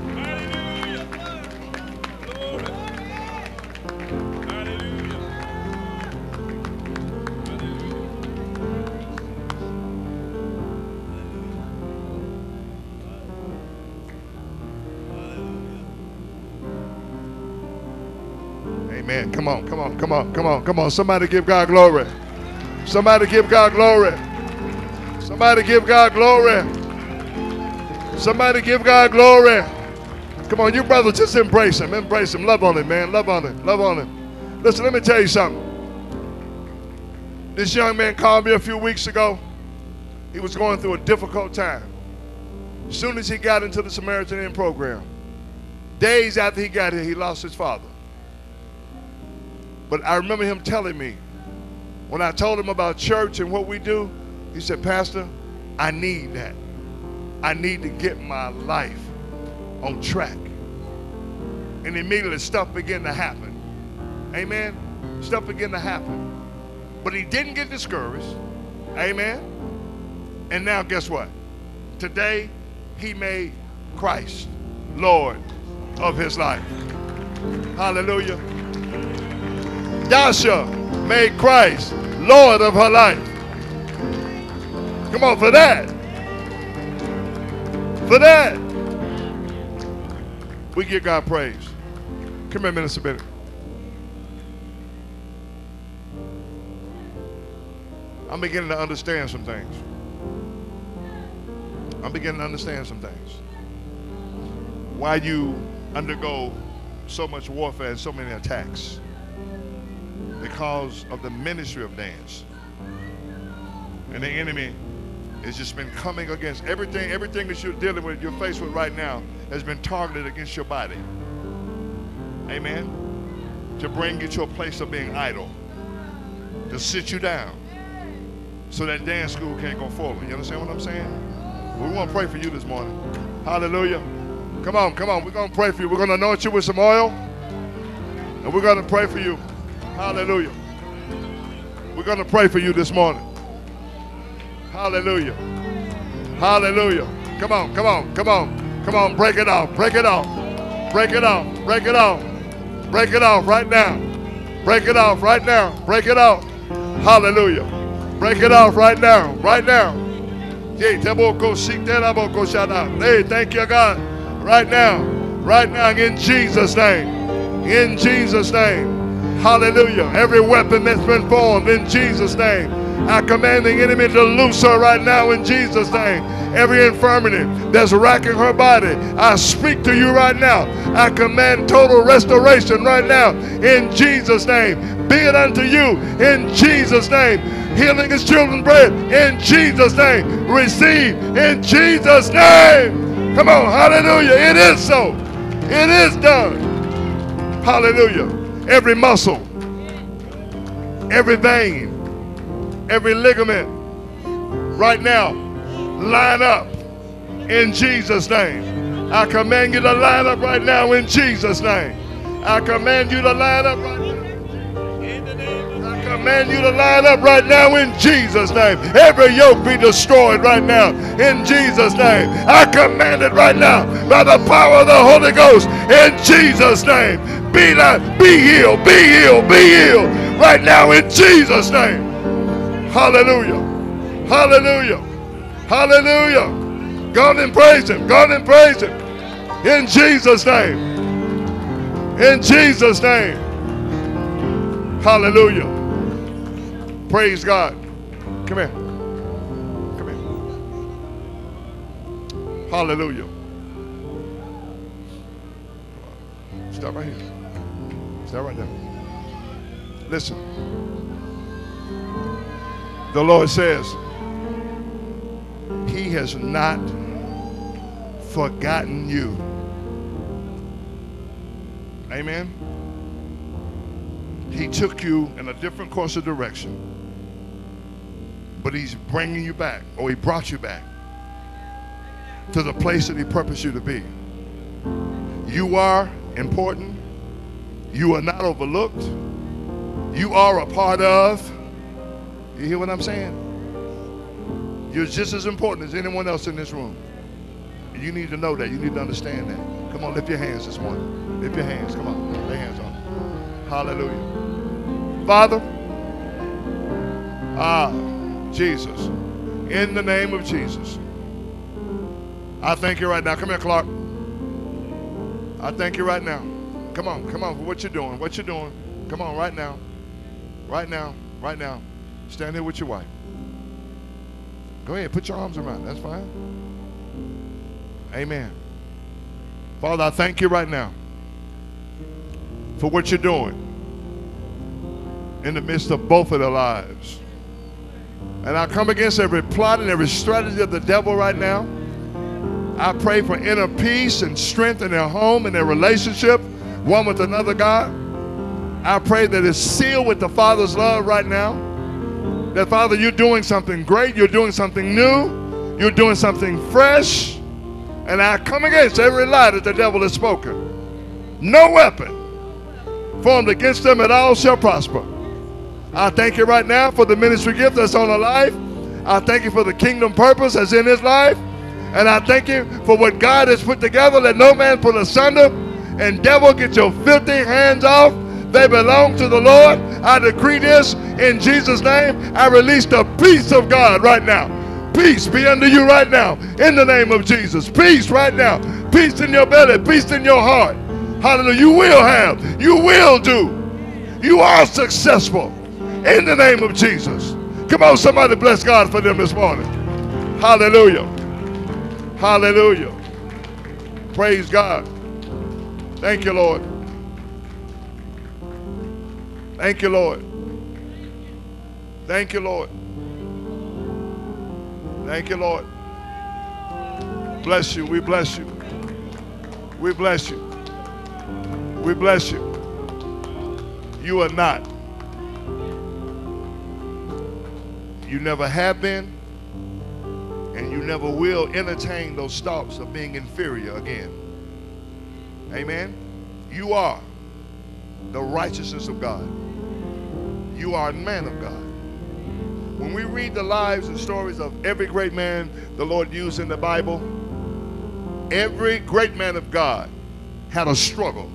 Amen. Come on, come on, come on, come on, come on. Somebody give God glory. Somebody give God glory. Somebody give God glory. Somebody give God glory. Come on, you brothers, just embrace him. Embrace him. Love on him, man. Love on him. Love on him. Listen, let me tell you something. This young man called me a few weeks ago. He was going through a difficult time. As soon as he got into the Samaritan Inn program, days after he got here, he lost his father. But I remember him telling me, when I told him about church and what we do, he said, Pastor, I need that. I need to get my life on track. And immediately stuff began to happen. Amen? Stuff began to happen. But he didn't get discouraged. Amen? And now guess what? Today, he made Christ Lord of his life. Hallelujah. Dasha made Christ Lord of her life. Come on, for that. For that. We give God praise. Come here, Minister Bennett. I'm beginning to understand some things. I'm beginning to understand some things. Why you undergo so much warfare and so many attacks. Because of the ministry of dance. And the enemy has just been coming against everything, everything that you're dealing with, you're faced with right now, has been targeted against your body. Amen? To bring you to a place of being idle. To sit you down. So that dance school can't go forward. You understand what I'm saying? We want to pray for you this morning. Hallelujah. Come on, come on. We're going to pray for you. We're going to anoint you with some oil. And we're going to pray for you. Hallelujah. We're going to pray for you this morning. Hallelujah. Hallelujah. Come on, come on, come on. Come on, break it off, break it off. Break it off, break it off. Break it off right now. Break it off right now. Break it off. Hallelujah. Break it off right now, right now. Hey, thank you, God. Right now, right now, in Jesus' name. in Jesus' name. Hallelujah. Every weapon that's been formed in Jesus' name. I command the enemy to loose her right now in Jesus' name. Every infirmity that's racking her body, I speak to you right now. I command total restoration right now in Jesus' name. Be it unto you in Jesus' name. Healing is children's bread in Jesus' name. Receive in Jesus' name. Come on, hallelujah. It is so. It is done. Hallelujah. Every muscle, every vein, every ligament right now, line up in Jesus' name. I command you to line up right now in Jesus' name. I command you to line up right now. I command you to line up right now in Jesus' name. Every yoke be destroyed right now in Jesus' name. I command it right now by the power of the Holy Ghost in Jesus' name. Be not, be healed, be healed, be healed right now in Jesus' name. Hallelujah. Hallelujah. Hallelujah. God and praise him. God and praise him. In Jesus' name. In Jesus' name. Hallelujah. Praise God. Come here. Come here. Hallelujah. Stop right here. Stop right there. Listen. The Lord says, he has not forgotten you. Amen. He took you in a different course of direction, but he's bringing you back, or he brought you back to the place that he purposed you to be. You are important. You are not overlooked. You are a part of. You hear what I'm saying? You're just as important as anyone else in this room. You need to know that. You need to understand that. Come on, lift your hands this morning. Lift your hands. Come on. Lay hands on them. Hallelujah. Father, ah, Jesus, in the name of Jesus, I thank you right now. Come here, Clark. I thank you right now. Come on, come on, for what you're doing, what you're doing. Come on, right now. Right now, right now. Stand here with your wife. Go ahead, put your arms around. That's fine. Amen. Father, I thank you right now for what you're doing in the midst of both of their lives. And I come against every plot and every strategy of the devil right now. I pray for inner peace and strength in their home and their relationship, one with another, God. I pray that it's sealed with the Father's love right now. That, Father, you're doing something great. You're doing something new. You're doing something fresh. And I come against every lie that the devil has spoken. No weapon formed against them at all shall prosper. I thank you right now for the ministry gift that's on her life. I thank you for the kingdom purpose that's in his life. And I thank you for what God has put together. Let no man put asunder. And devil, get your filthy hands off. They belong to the Lord. I decree this in Jesus' name. I release the peace of God right now. Peace be unto you right now in the name of Jesus. Peace right now. Peace in your belly. Peace in your heart. Hallelujah. You will have. You will do. You are successful in the name of Jesus. Come on, somebody bless God for them this morning. Hallelujah. Hallelujah. Praise God. Thank you, Lord. Thank you, Lord. Thank you, Lord. Thank you, Lord. Bless you. We bless you. We bless you. We bless you. You are not. You never have been, and you never will entertain those thoughts of being inferior again. Amen. You are the righteousness of God. You are a man of God. When we read the lives and stories of every great man the Lord used in the Bible, every great man of God had a struggle.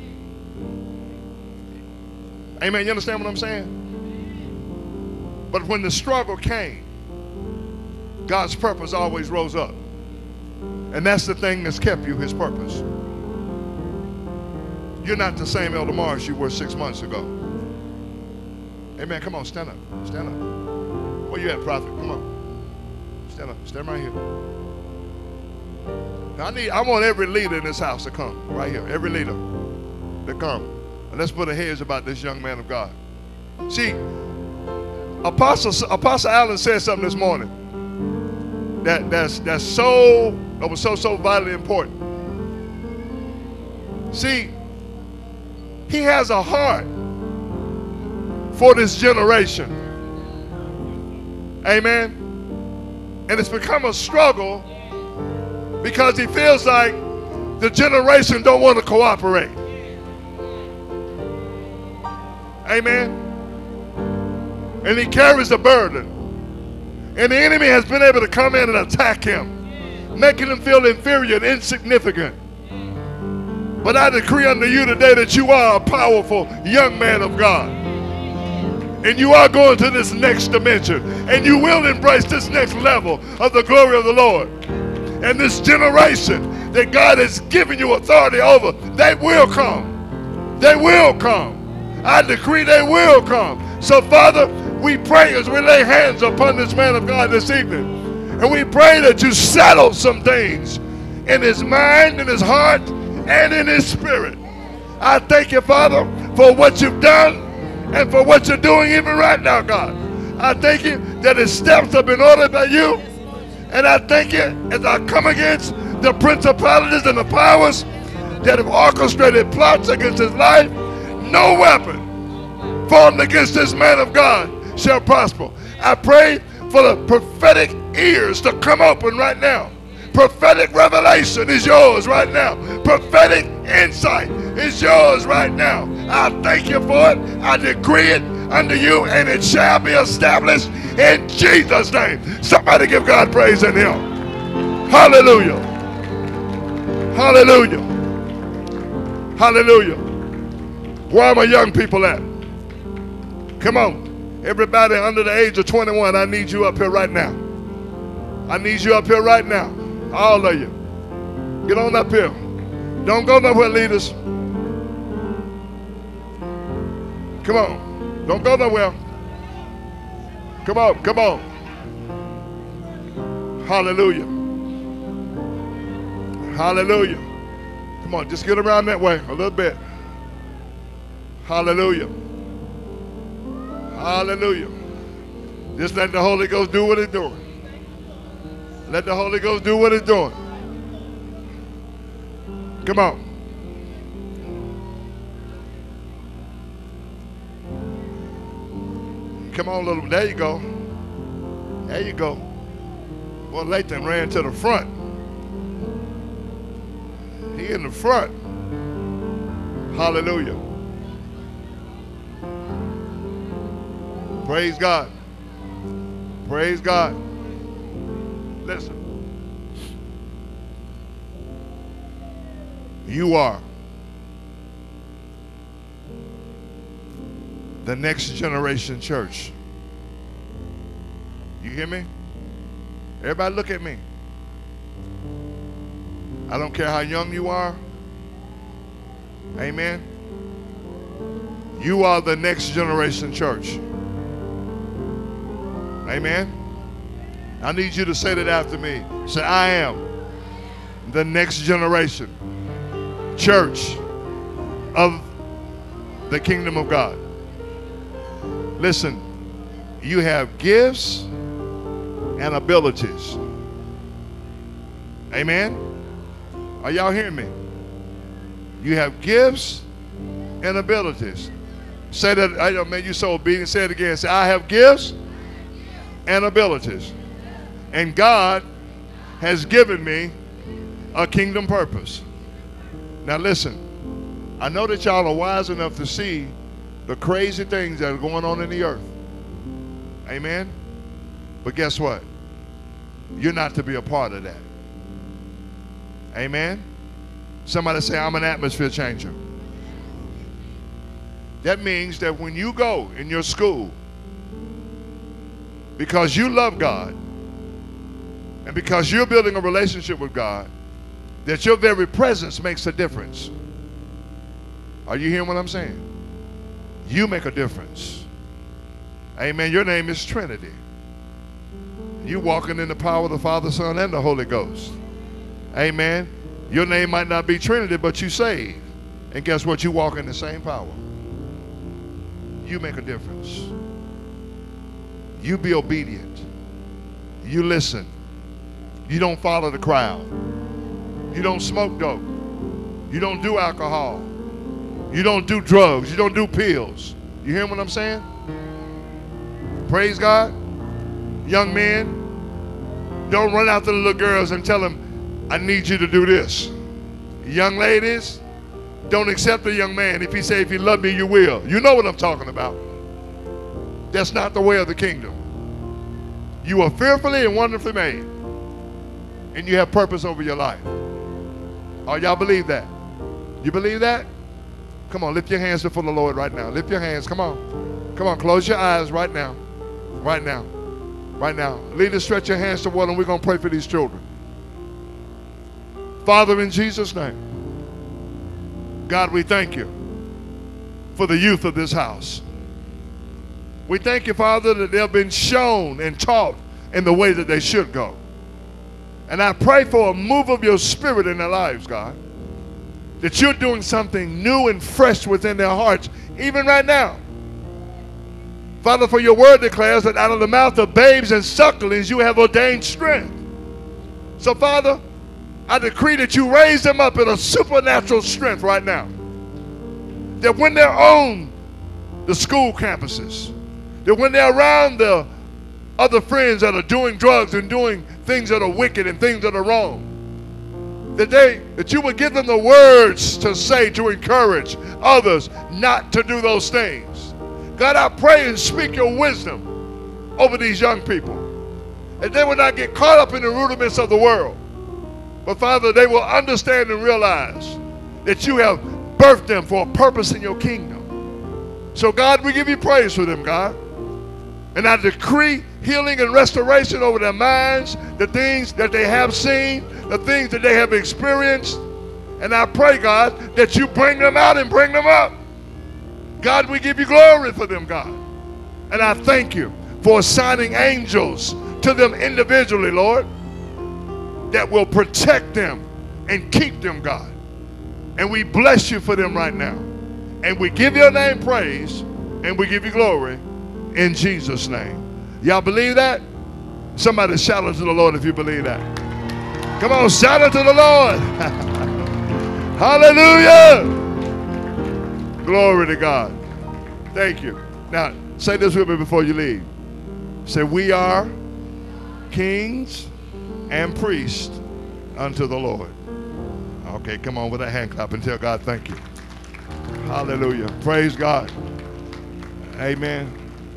Amen. You understand what I'm saying? But when the struggle came, God's purpose always rose up. And that's the thing that's kept you his purpose. You're not the same Elder Morris you were six months ago. Amen. Come on, stand up. Stand up. Where you at, prophet? Come on. Stand up. Stand right here. Now I need I want every leader in this house to come. Right here. Every leader to come. And let's put a heads about this young man of God. See, Apostle Apostle Allen said something this morning that that's that's so that was so so vitally important. See, he has a heart for this generation. Amen. And it's become a struggle because he feels like the generation don't want to cooperate. Amen. And he carries a burden. And the enemy has been able to come in and attack him, making him feel inferior and insignificant. But I decree unto you today that you are a powerful young man of God. And you are going to this next dimension. And you will embrace this next level of the glory of the Lord. And this generation that God has given you authority over, they will come. They will come. I decree they will come. So, Father, we pray as we lay hands upon this man of God this evening. And we pray that you settle some things in his mind, in his heart, and in his spirit. I thank you, Father, for what you've done and for what you're doing even right now, God. I thank you that his steps have been ordered by you. And I thank you as I come against the principalities and the powers that have orchestrated plots against his life. No weapon formed against this man of God shall prosper. I pray for the prophetic ears to come open right now. Prophetic revelation is yours right now. Prophetic insight is yours right now. I thank you for it. I decree it unto you, and it shall be established in Jesus' name. Somebody give God praise in him. Hallelujah. Hallelujah. Hallelujah. Where are my young people at? Come on. Everybody under the age of twenty-one, I need you up here right now. I need you up here right now. All of you. Get on up here. Don't go nowhere, leaders. Come on. Don't go nowhere. Come on. Come on. Hallelujah. Hallelujah. Come on. Just get around that way a little bit. Hallelujah. Hallelujah. Just let the Holy Ghost do what it's doing. Let the Holy Ghost do what it's doing. Come on. Come on, little. There you go. There you go. Well, Lathan ran to the front. He in the front. Hallelujah. Praise God. Praise God. Listen. You are the next generation church. You hear me? Everybody look at me. I don't care how young you are. Amen. You are the next generation church. Amen. I need you to say that after me. Say, I am the next generation church of the kingdom of God. Listen, you have gifts and abilities. Amen. Are y'all hearing me? You have gifts and abilities. Say that. I know, man, you're so obedient. Say it again. Say, I have gifts and abilities. And God has given me a kingdom purpose. Now listen, I know that y'all are wise enough to see the crazy things that are going on in the earth. Amen? But guess what? You're not to be a part of that. Amen? Somebody say, I'm an atmosphere changer. That means that when you go in your school, because you love God, and because you're building a relationship with God, that your very presence makes a difference. Are you hearing what I'm saying? You make a difference. Amen. Your name is Trinity. You walking in the power of the Father, Son, and the Holy Ghost. Amen. Your name might not be Trinity, but you saved. And guess what? You walk in the same power. You make a difference. You be obedient. You listen. You don't follow the crowd. You don't smoke dope. You don't do alcohol. You don't do drugs. You don't do pills. You hear what I'm saying? Praise God. Young men, don't run after the little girls and tell them, I need you to do this. Young ladies, don't accept a young man if he say, if you love me, you will. You know what I'm talking about. That's not the way of the kingdom. You are fearfully and wonderfully made. And you have purpose over your life. Oh, y'all believe that? You believe that? Come on, lift your hands before the Lord right now. Lift your hands. Come on. Come on, close your eyes right now. Right now. Right now. Leaders, stretch your hands toward them. We're going to pray for these children. Father, in Jesus' name, God, we thank you for the youth of this house. We thank you, Father, that they've been shown and taught in the way that they should go. And I pray for a move of your spirit in their lives, God, that you're doing something new and fresh within their hearts, even right now. Father, for your word declares that out of the mouth of babes and sucklings you have ordained strength. So, Father, I decree that you raise them up in a supernatural strength right now. That when they're on the school campuses, that when they're around the other friends that are doing drugs and doing things that are wicked and things that are wrong, that they that you would give them the words to say to encourage others not to do those things. God, I pray and speak your wisdom over these young people, that they will not get caught up in the rudiments of the world, but Father, they will understand and realize that you have birthed them for a purpose in your kingdom. So God, we give you praise for them, God. And I decree healing and restoration over their minds, the things that they have seen, the things that they have experienced. And I pray, God, that you bring them out and bring them up. God, we give you glory for them, God. And I thank you for assigning angels to them individually, Lord, that will protect them and keep them, God. And we bless you for them right now. And we give your name praise and we give you glory in Jesus' name. Y'all believe that? Somebody shout unto the Lord if you believe that. Come on, shout unto the Lord. Hallelujah. Glory to God. Thank you. Now, say this with me before you leave. Say, we are kings and priests unto the Lord. Okay, come on with a hand clap and tell God thank you. Hallelujah. Praise God. Amen.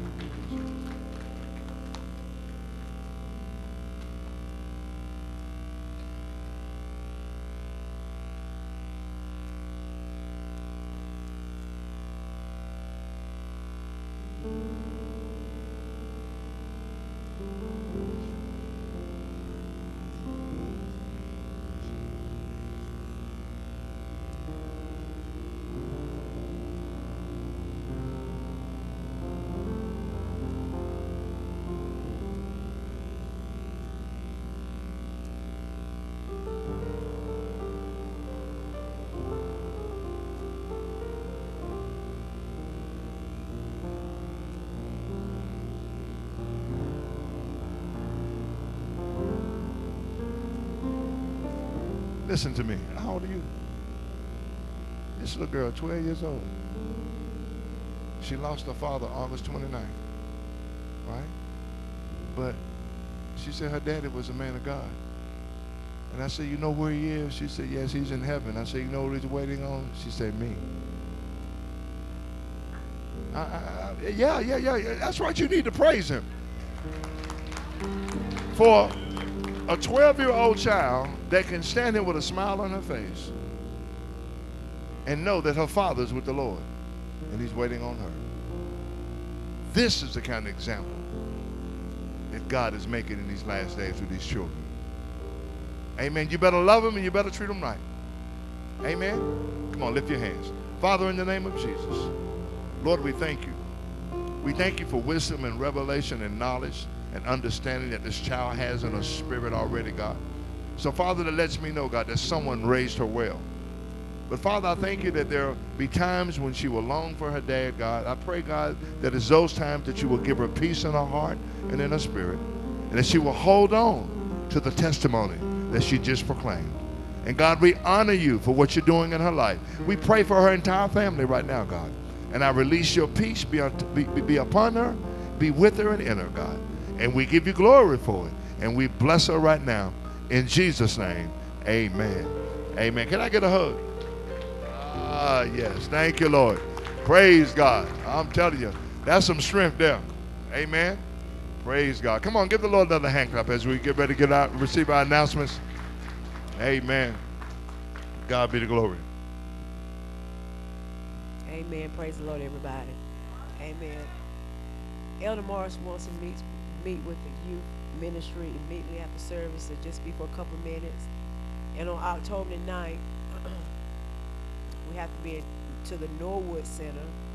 Listen to me. How old are you? This little girl, twelve years old. She lost her father August twenty-ninth, right? But she said her daddy was a man of God. And I said, you know where he is? She said, yes, he's in heaven. I said, you know what he's waiting on? She said, me. I, I, I, yeah, yeah, yeah, yeah. That's right. You need to praise him. For a twelve-year-old child that can stand here with a smile on her face and know that her father's with the Lord and he's waiting on her. This is the kind of example that God is making in these last days with these children. Amen. You better love them and you better treat them right. Amen. Come on, lift your hands. Father, in the name of Jesus, Lord, we thank you. We thank you for wisdom and revelation and knowledge and understanding that this child has in her spirit already, God. So, Father, that lets me know, God, that someone raised her well. But, Father, I thank you that there will be times when she will long for her dad, God. I pray, God, that it's those times that you will give her peace in her heart and in her spirit, and that she will hold on to the testimony that she just proclaimed. And, God, we honor you for what you're doing in her life. We pray for her entire family right now, God. And I release your peace be, be, be upon her, be with her and in her, God. And we give you glory for it. And we bless her right now. In Jesus' name, amen. Amen. Can I get a hug? Ah, yes. Thank you, Lord. Praise God. I'm telling you, that's some strength there. Amen. Praise God. Come on, give the Lord another hand clap as we get ready to get out and receive our announcements. Amen. God be the glory. Amen. Praise the Lord, everybody. Amen. Elder Morris wants to meet, meet with the youth ministry immediately after service. It'll just be for a couple of minutes. And on October the ninth, we have to be to the Norwood Center